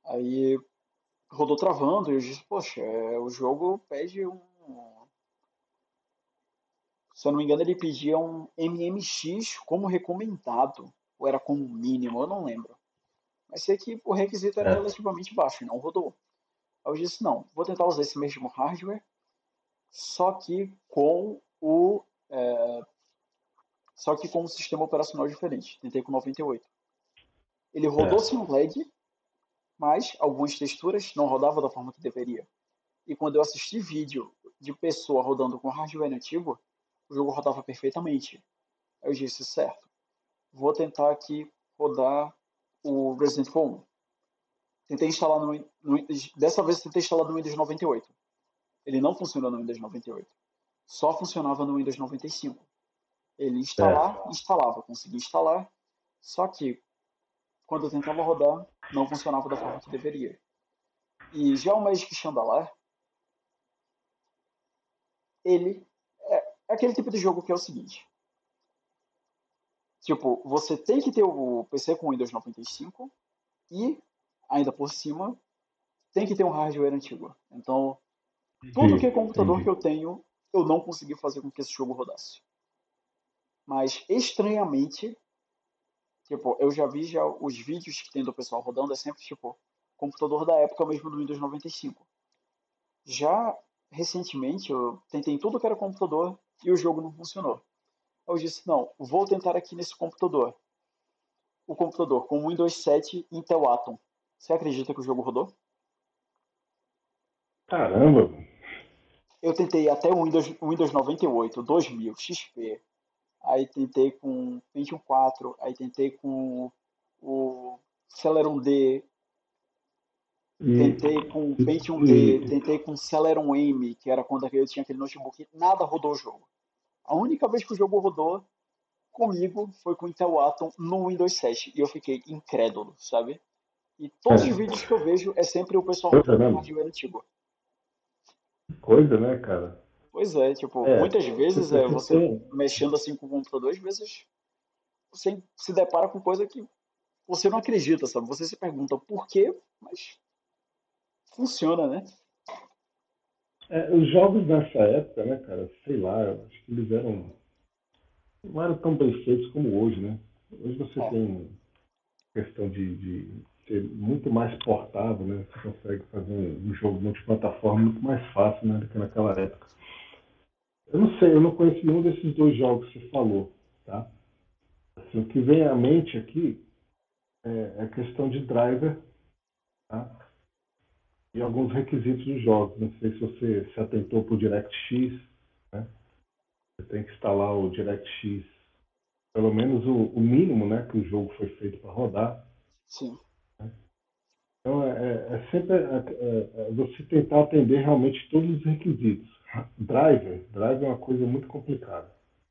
Aí rodou travando e eu disse, poxa, é, o jogo pede um. Se eu não me engano, ele pedia um M M X como recomendado. Ou era como mínimo, eu não lembro. Mas sei que o requisito era É, relativamente baixo e não rodou. Aí eu disse, não, vou tentar usar esse mesmo hardware, só que com o. é, só que com um sistema operacional diferente. Tentei com noventa e oito. Ele rodou certo. sem lag, mas algumas texturas não rodavam da forma que deveria. E quando eu assisti vídeo de pessoa rodando com hardware antigo, o jogo rodava perfeitamente. Aí eu disse, certo, vou tentar aqui rodar o Resident Evil um. Tentei instalar no, no dessa vez tentei instalar no Windows noventa e oito. Ele não funcionou no Windows noventa e oito. Só funcionava no Windows noventa e cinco. Ele Certo. instalar, instalava, conseguia instalar, só que quando eu tentava rodar, não funcionava da forma que deveria. E já o Magic Chandalar, ele é aquele tipo de jogo que é o seguinte: tipo, você tem que ter o P C com Windows noventa e cinco e, ainda por cima, tem que ter um hardware antigo. Então, tudo que Entendi, é computador que entendi. eu tenho, eu não consegui fazer com que esse jogo rodasse. Mas, estranhamente, tipo, eu já vi já os vídeos que tem do pessoal rodando, é sempre, tipo, computador da época mesmo do Windows noventa e cinco. Já, recentemente, eu tentei em tudo que era computador e o jogo não funcionou. Eu disse, não, vou tentar aqui nesse computador. O computador com Windows sete Intel Atom. Você acredita que o jogo rodou? Caramba, Eu tentei até o Windows, Windows noventa e oito, dois mil, X P. Aí tentei com Pentium quatro, aí tentei com o Celeron D, e, tentei com Pentium D, e, tentei com Celeron M, que era quando eu tinha aquele notebook, nada rodou o jogo. A única vez que o jogo rodou comigo foi com o Intel Atom no Windows sete, e eu fiquei incrédulo, sabe? E todos os é, vídeos que eu vejo é sempre o pessoal coisa, rodando né? com Mano? hardware antigo. Coisa, né, cara? Pois é, tipo, É, muitas você, vezes é você você tem. mexendo assim com o computador, às vezes você se depara com coisa que você não acredita, sabe? Você se pergunta por quê, mas funciona, né? É, os jogos nessa época, né, cara, sei lá, eu acho que eles eram. Não eram tão bem feitos como hoje, né? Hoje você É, tem questão de, de ser muito mais portável, né? Você consegue fazer um, um jogo multiplataforma muito mais fácil, né, do que naquela época. Eu não sei, eu não conheço nenhum desses dois jogos que você falou, tá? Assim, o que vem à mente aqui é a questão de driver, tá? E alguns requisitos dos jogos. Não sei se você se atentou para o DirectX, né? Você tem que instalar o DirectX, pelo menos o, o mínimo, né, que o jogo foi feito para rodar. sim, Né? Então, é, é é sempre é, é, é você tentar atender realmente todos os requisitos. Driver, driver é uma coisa muito complicada.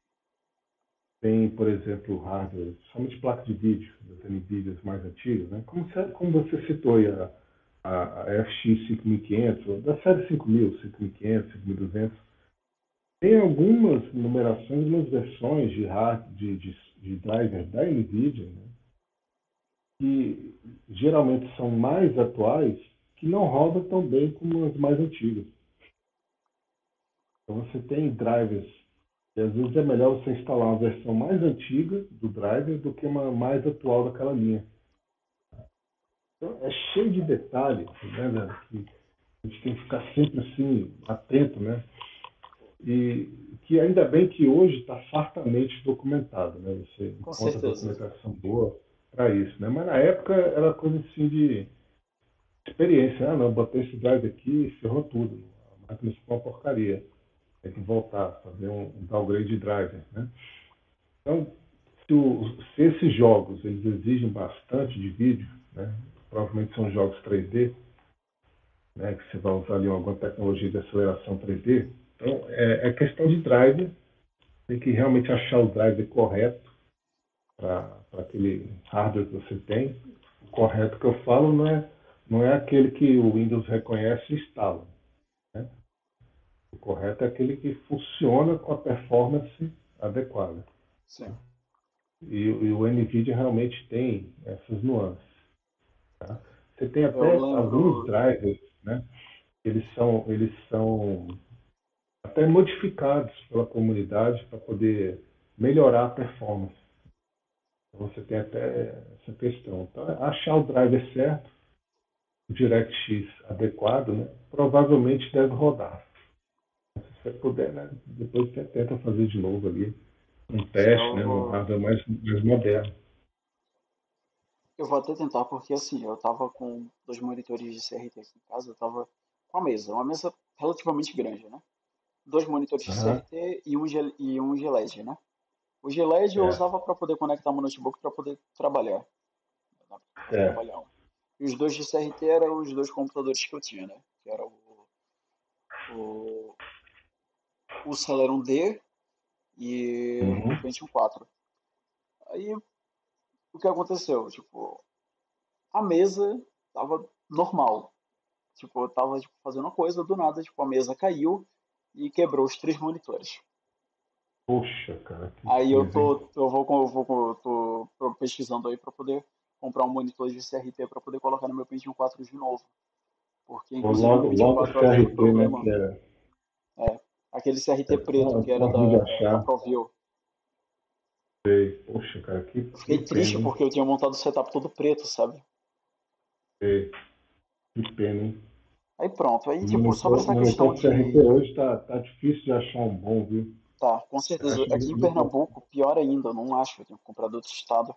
Tem, por exemplo, hardware, somente placa de vídeo, das NVIDIAs mais antigas, né? Como, como você citou aí a, a, a F X cinco mil e quinhentos, da série cinco mil, cinco mil e quinhentos, cinco mil e duzentos, tem algumas numerações, algumas versões de, hard, de, de, de driver da NVIDIA, né, que geralmente são mais atuais, que não rodam tão bem como as mais antigas. Então você tem drivers, e às vezes é melhor você instalar uma versão mais antiga do driver do que uma mais atual daquela linha. Então é cheio de detalhes, né, velho, que a gente tem que ficar sempre assim, atento, né? E que ainda bem que hoje está fartamente documentado, né? Você com encontra certeza. documentação boa para isso, né? Mas na época era coisa assim de experiência. Ah, não, botei esse drive aqui e ferrou tudo. A máquina ficou uma porcaria. Tem que voltar, fazer um, um downgrade de driver, né? Então, se, o, se esses jogos eles exigem bastante de vídeo, né? Provavelmente são jogos três D, né? Que você vai usar ali alguma tecnologia de aceleração três D. Então, é, é questão de driver. Tem que realmente achar o driver correto para aquele hardware que você tem. O correto que eu falo não é, não é aquele que o Windows reconhece e instala. Né? O correto é aquele que funciona com a performance adequada. Sim. E, e o NVIDIA realmente tem essas nuances. Tá? Você tem Eu até alguns lembro. drivers, né? Eles são, eles são até modificados pela comunidade para poder melhorar a performance. Então, você tem até essa questão. Então, é achar o driver certo, o DirectX adequado, né? Provavelmente deve rodar. Se você puder, né? Depois você tenta fazer de novo ali um teste, Eu né? Num vou, hardware mais, mais moderno. eu vou até tentar, porque assim, eu tava com dois monitores de C R T aqui em casa, eu tava com a mesa, uma mesa relativamente grande, né? Dois monitores de Aham, C R T e um, G- e um G L E D, né? O G L E D eu certo, usava para poder conectar meu notebook para poder trabalhar, dá pra poder certo. trabalhar. E os dois de C R T eram os dois computadores que eu tinha, né? Que era o, o, o Celeron D e o Uhum. Pentium quatro. Aí o que aconteceu? Tipo, a mesa tava normal. Tipo, eu tava tipo, fazendo uma coisa, do nada, tipo, a mesa caiu e quebrou os três monitores. Poxa, cara, que Aí eu coisa, hein? tô, eu vou, com- eu vou, com- eu tô pro- pesquisando aí para poder comprar um monitor de C R T para poder colocar no meu Pentium quatro de novo, porque Ou inclusive no logo, Pentium logo quatro havia um C R T, né? problema, Que é, aquele C R T é preto tão, que era tão ruim de da, da achar. ProView. Sei. Poxa, cara, que, Eu que fiquei triste pena, hein? porque eu tinha montado o setup todo preto, sabe? Sei. Que pena, hein? Aí pronto, aí O tipo, sobre monitor, o essa questão monitor C R T de. hoje tá, tá difícil de achar um bom, viu? Tá, com Você certeza. acha Aqui muito, em muito. Pernambuco, pior ainda, eu não acho, eu tenho que comprar do outro estado.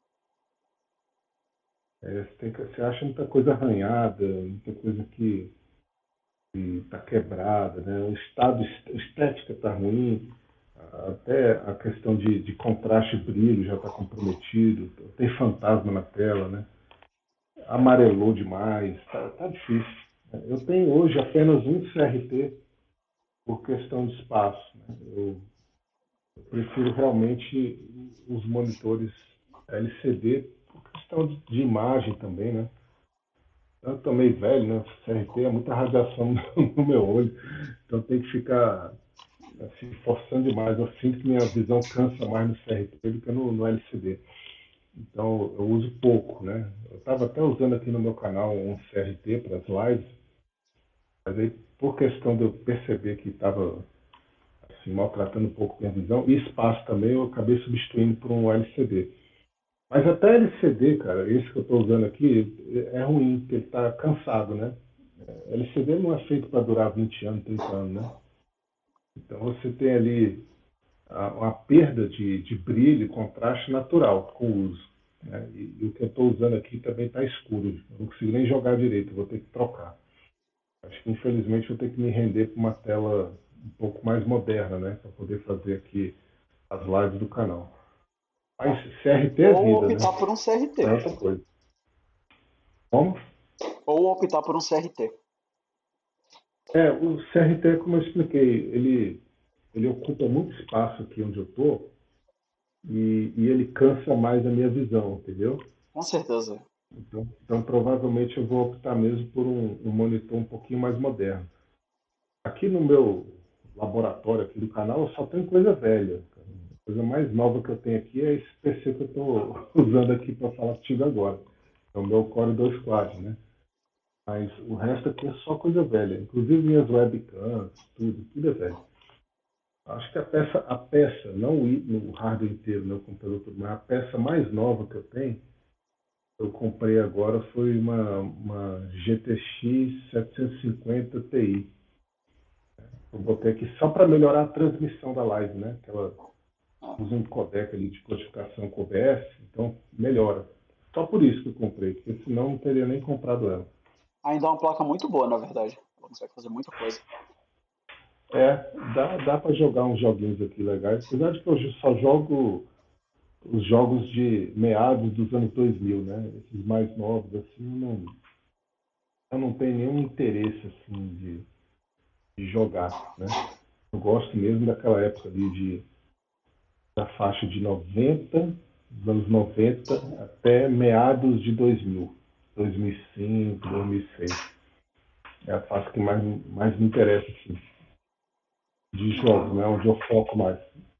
É, você, tem que- você acha muita coisa arranhada, muita coisa que, que tá quebrada, né? O estado, a estética tá ruim, até a questão de, de contraste e brilho já está comprometido, tem fantasma na tela, né? Amarelou demais, tá, tá difícil. Eu tenho hoje apenas um C R T por questão de espaço. Né? Eu, eu prefiro realmente os monitores L C D por questão de, de imagem também, né? Eu tô meio velho, né? C R T é muita radiação no meu olho, então tem que ficar assim, forçando demais. Eu sinto que minha visão cansa mais no C R T do que no, no L C D. Então eu uso pouco, né? Eu estava até usando aqui no meu canal um C R T para as lives, mas aí por questão de eu perceber que estava assim, maltratando um pouco minha visão e espaço também, eu acabei substituindo por um L C D. Mas até L C D, cara, esse que eu estou usando aqui, é ruim, porque ele está cansado, né? L C D não é feito para durar vinte anos, trinta anos, né? Então você tem ali uma perda de, de brilho e contraste natural com o uso. Né? E, e o que eu estou usando aqui também está escuro. Eu não consigo nem jogar direito, eu vou ter que trocar. Acho que infelizmente vou ter que me render para uma tela um pouco mais moderna, né? Para poder fazer aqui as lives do canal. Mas Tá. C R T é Ou vida, né? optar por um C R É T. outra coisa. Como? Ou optar por um C R T. É, o C R T, como eu expliquei, ele, ele ocupa muito espaço aqui onde eu estou e, e ele cansa mais a minha visão, entendeu? Com certeza. Então, então, provavelmente eu vou optar mesmo por um, um monitor um pouquinho mais moderno. Aqui no meu laboratório aqui do canal, eu só tenho coisa velha. A coisa mais nova que eu tenho aqui é esse P C que eu estou usando aqui para falar contigo agora. É o meu Core dois Quad, né? Mas o resto aqui é só coisa velha. Inclusive minhas webcams, tudo, tudo é velho. Acho que a peça, a peça, não o hardware inteiro, meu computador, mas a peça mais nova que eu tenho eu comprei agora foi uma, uma G T X setecentos e cinquenta Ti. Eu botei aqui só para melhorar a transmissão da live, né? Que ela Ah, usa um codec ali de codificação com O B S, então melhora. Só por isso que eu comprei, porque senão não teria nem comprado ela. ainda é uma placa muito boa, na verdade. Ela consegue fazer muita coisa. É, dá, dá para jogar uns joguinhos aqui legais, apesar de que eu só jogo os jogos de meados dos anos dois mil, né? Esses mais novos, assim, não, eu não tenho nenhum interesse, assim, de, de jogar, né? Eu gosto mesmo daquela época ali de, da faixa de noventa, dos anos noventa até meados de dois mil, dois mil e cinco, dois mil e seis. É a faixa que mais, mais me interessa, assim, de jogos, né? Entendo. Onde eu foco mais.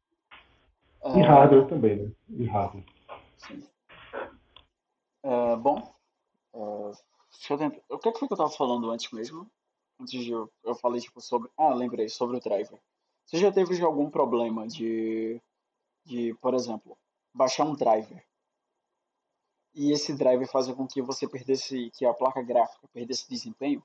E hardware É, também, né? E hardware. sim. É, bom, é, Deixa eu tentar. O que é que foi que eu tava falando antes mesmo? Antes de eu, eu falei, tipo, sobre. Ah, lembrei, sobre o driver. Você já teve já algum problema de, de, por exemplo, baixar um driver e esse driver fazer com que você perdesse, que a placa gráfica perdesse desempenho?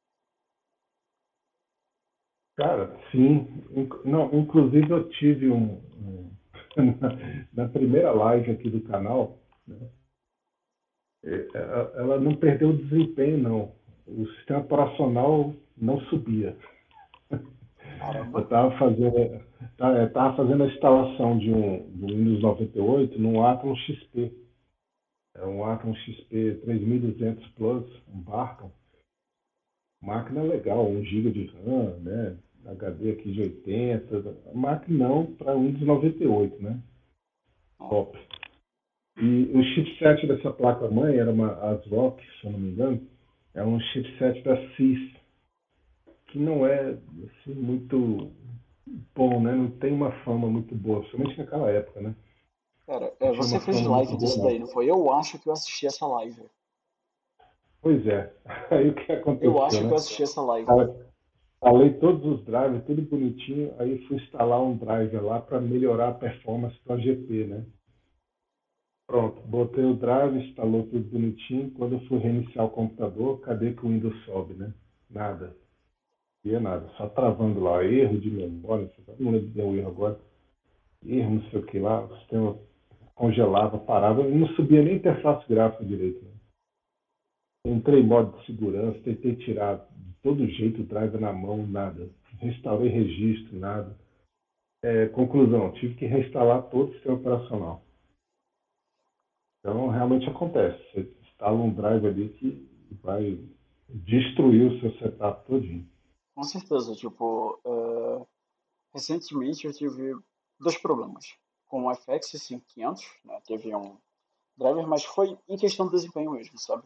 Cara, sim. Inc- Não, inclusive eu tive um, um- na, na primeira live aqui do canal, né, eh, ela ela não perdeu o desempenho, não. O sistema operacional não subia. Eu Caramba. estava fazendo, tá- eu tava fazendo a instalação de um do Windows noventa e oito num Atom X P. É um Atom X P três mil e duzentos Plus, um Barton. Máquina legal, um giga de RAM, né? H D aqui de oitenta. Máquina não para Windows noventa e oito, né? Ah, Top. E o chipset dessa placa-mãe era uma ASRock, se eu não me engano. É um chipset da C I S, que não é assim, muito bom, né? Não tem uma fama muito boa, principalmente naquela época, né? cara, Não é, tinha você uma fez fama muito live boa, disso daí, não. não foi? Eu acho que eu assisti essa live. Pois é. Aí o que Eu aconteceu, acho que eu né? assisti essa live. Cara, instalei todos os drivers, tudo bonitinho. Aí fui instalar um driver lá para melhorar a performance do A G P, né? Pronto, botei o driver, instalou tudo bonitinho. Quando eu fui reiniciar o computador, cadê que o Windows sobe, né? Nada. Não ia nada. Só travando lá. Erro de memória. Não lembro de deu erro agora. Erro, não sei o que lá. O sistema congelava, parava. E não subia nem interface gráfica direito, né? Entrei em modo de segurança, tentei tirar de todo jeito o driver na mão, nada. Restaurei registro, nada. É, conclusão, tive que reinstalar todo o sistema operacional. Então, realmente acontece. Você instala um driver ali que vai destruir o seu setup todinho. Com certeza, tipo, é, recentemente eu tive dois problemas. Com o F X cinco mil e quinhentos, né, teve um driver, mas foi em questão de desempenho mesmo, sabe?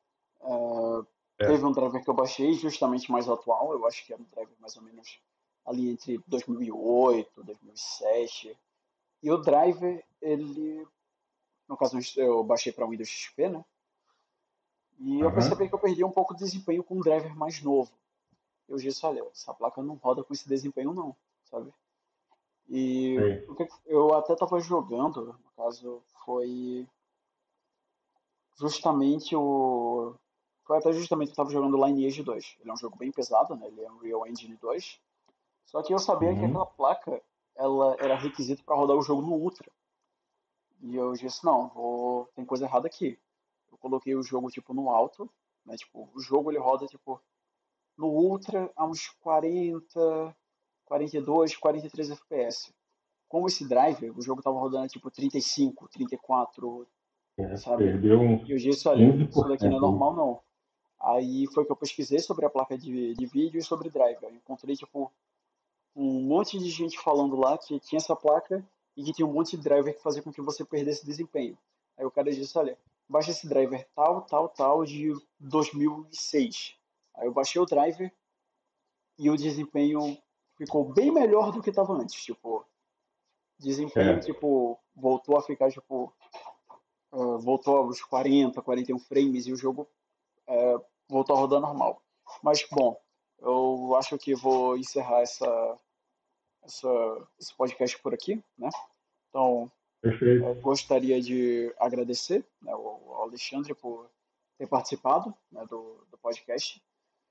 É. Teve um driver que eu baixei justamente mais atual, eu acho que era um driver mais ou menos ali entre dois mil e oito, dois mil e sete. E sete. E o driver, ele, no caso eu baixei para Windows X P, né? E eu Aham. percebi que eu perdi um pouco de desempenho com um driver mais novo. Eu disse, olha, essa placa não roda com esse desempenho não, sabe? E Sei. o que eu até estava jogando, no caso, foi justamente o. Foi até justamente que eu estava jogando Lineage dois. Ele é um jogo bem pesado, né? Ele é um Unreal Engine dois. Só que eu sabia que Uhum. aquela placa ela era requisito para rodar o jogo no Ultra. E eu disse, não, vou... tem coisa errada aqui. Eu coloquei o jogo tipo no alto, né? Tipo, o jogo ele roda tipo no Ultra a uns quarenta, quarenta e dois, quarenta e três F P S. Com esse driver, o jogo tava rodando tipo trinta e cinco, trinta e quatro, É, sabe? perdeu uns E eu disse, olha, isso daqui não é quinze por cento aí. normal não. Aí foi que eu pesquisei sobre a placa de, de vídeo e sobre driver. Eu encontrei tipo um monte de gente falando lá que tinha essa placa e que tinha um monte de driver que fazia com que você perdesse desempenho. Aí o cara disse, olha, baixa esse driver tal, tal, tal de dois mil e seis. Aí eu baixei o driver e o desempenho ficou bem melhor do que estava antes. Tipo, desempenho, É. tipo, voltou a ficar, tipo, uh, voltou aos quarenta, quarenta e um frames e o jogo uh, voltou a rodar normal. Mas, bom, eu acho que vou encerrar essa, essa, esse podcast por aqui, né? Então, Perfeito. eu gostaria de agradecer, né, ao Alexandre por ter participado, né, do, do podcast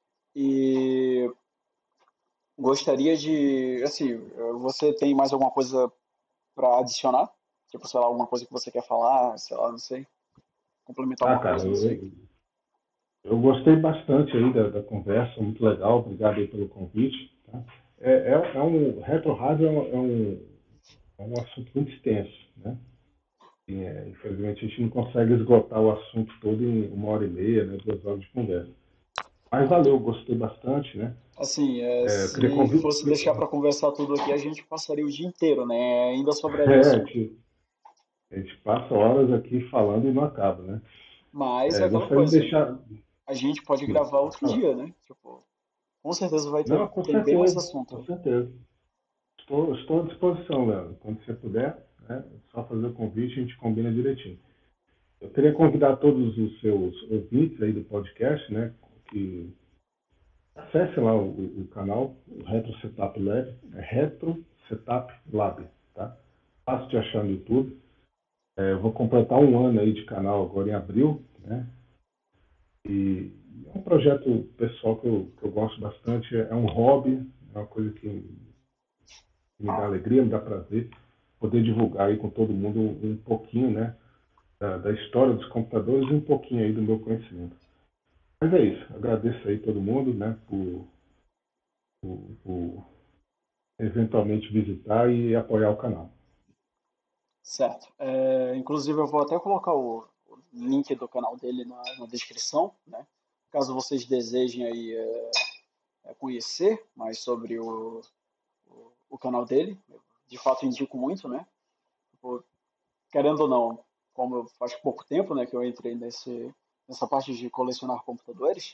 e gostaria de, assim, você tem mais alguma coisa para adicionar? Tipo, sei lá, alguma coisa que você quer falar, sei lá, não sei, complementar Ah, alguma cara, coisa, não sei. eu, eu gostei bastante aí da, da conversa, muito legal. Obrigado aí pelo convite. Tá? É, é, é um, retro rádio é um, é um, é um assunto muito extenso, né? E, é, infelizmente a gente não consegue esgotar o assunto todo em uma hora e meia, né, duas horas de conversa. Mas valeu, gostei bastante, né? Assim, é, É, eu queria se convidar. fosse deixar para conversar tudo aqui, a gente passaria o dia inteiro, né? Ainda sobraria É, a assunto. gente, a gente passa horas aqui falando e não acaba, né? Mas é É, aquela gostaria de coisa, deixar. a gente pode Sim, gravar pode outro falar. dia, né? Tipo, com certeza vai ter, Não, com tem bem mais certeza, com assunto. certeza. Estou, estou à disposição, Leandro. Quando você puder, né, é só fazer o convite e a gente combina direitinho. Eu queria convidar todos os seus ouvintes aí do podcast, né, que acessem lá o, o canal, o Retro Setup Lab, é Retro Setup Lab, tá? Fácil de achar no YouTube. É, eu vou completar um ano aí de canal agora em abril, né? E é um projeto pessoal que eu, que eu gosto bastante, é um hobby, é uma coisa que me dá alegria, me dá prazer poder divulgar aí com todo mundo um, um pouquinho, né, da, da história dos computadores e um pouquinho aí do meu conhecimento. Mas é isso, agradeço aí todo mundo, né, por, por, por eventualmente visitar e apoiar o canal. Certo. É, inclusive, eu vou até colocar o, o link do canal dele na, na descrição, né? Caso vocês desejem aí é, é, conhecer mais sobre o, o, o canal dele. Eu, de fato, indico muito, né? Tipo, querendo ou não, como eu faz pouco tempo, né, que eu entrei nesse, nessa parte de colecionar computadores,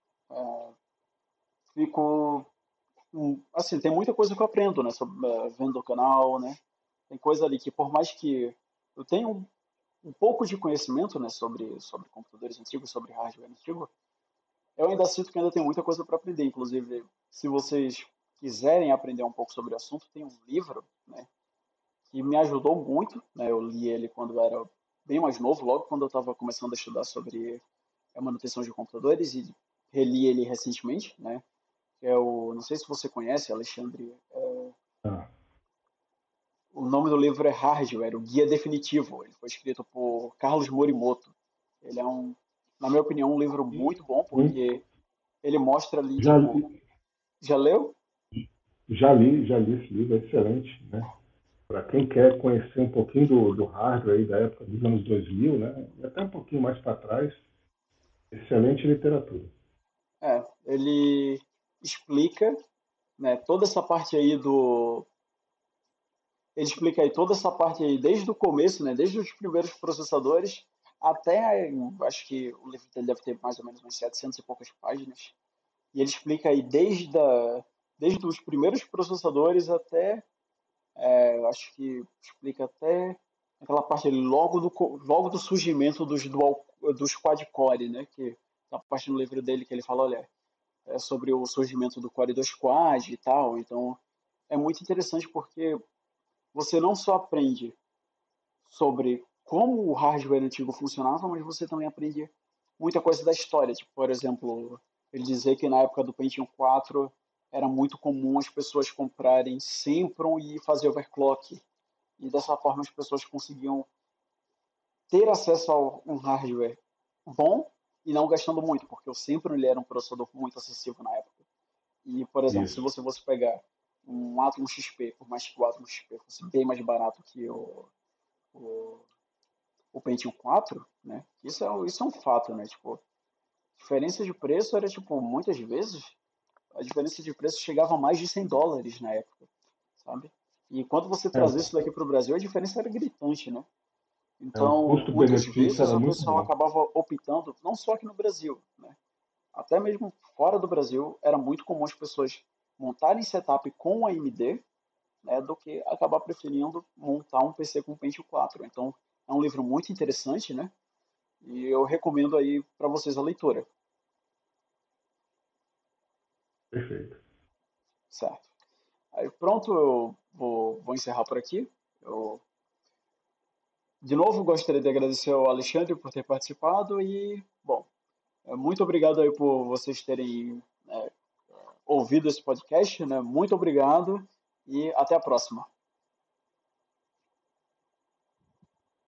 fico, hum, assim, tem muita coisa que eu aprendo, né, sobre, é, vendo o canal, né? Tem coisa ali que, por mais que eu tenha um, um pouco de conhecimento, né, sobre, sobre computadores antigos, sobre hardware antigo, eu ainda sinto que ainda tem muita coisa para aprender. Inclusive, se vocês quiserem aprender um pouco sobre o assunto, tem um livro, né, que me ajudou muito, né? Eu li ele quando eu era bem mais novo, logo quando eu estava começando a estudar sobre a manutenção de computadores e reli ele recentemente, né? Que é o, não sei se você conhece, Alexandre. Ah, O nome do livro é Hardware, o Guia Definitivo. Ele foi escrito por Carlos Morimoto. Ele é um, na minha opinião, um livro muito bom sim, porque ele mostra ali, já tipo, li, já leu? já li, já li esse livro, é excelente, né? Para quem quer conhecer um pouquinho do, do hardware aí da época dos anos dois mil, né? E até um pouquinho mais para trás, excelente literatura. É, ele explica, né, toda essa parte aí do ele explica aí toda essa parte aí desde o começo, né, desde os primeiros processadores até, acho que o livro dele deve ter mais ou menos umas setecentas e poucas páginas. E ele explica aí desde, a, desde os primeiros processadores até, é, acho que explica até aquela parte ali, logo do, logo do surgimento dos, dual, dos quad-core, né, que a parte no livro dele que ele fala, olha, é sobre o surgimento do Core dois Quad e tal. Então, é muito interessante porque você não só aprende sobre como o hardware antigo funcionava, mas você também aprende muita coisa da história. Tipo, por exemplo, ele dizer que na época do Pentium quatro era muito comum as pessoas comprarem Sempron e fazer overclock. E dessa forma as pessoas conseguiam ter acesso a um hardware bom e não gastando muito, porque o Sempron ele era um processador muito acessível na época. E, por exemplo, se Isso. você fosse pegar um Atom X P, por mais que o Atom X P fosse bem mais barato que o, o, o Pentium quatro, né? Isso é, isso é um fato, né? Tipo, diferença de preço era, tipo, muitas vezes, a diferença de preço chegava a mais de cem dólares na época, sabe? E quando você É, o, trazia isso daqui para o Brasil, a diferença era gritante, né? é, o Então, muitas custo-benefício vezes era o muito pessoal bom. acabava optando, não só aqui no Brasil, né? Até mesmo fora do Brasil, era muito comum as pessoas montarem setup com A M D, né, do que acabar preferindo montar um P C com Pentium quatro. Então, é um livro muito interessante, né? E eu recomendo aí para vocês a leitura, Perfeito. certo? Aí pronto, eu vou, vou encerrar por aqui. Eu, de novo, gostaria de agradecer ao Alexandre por ter participado e, bom, muito obrigado aí por vocês terem, né, ouvido esse podcast, né? Muito obrigado e até a próxima.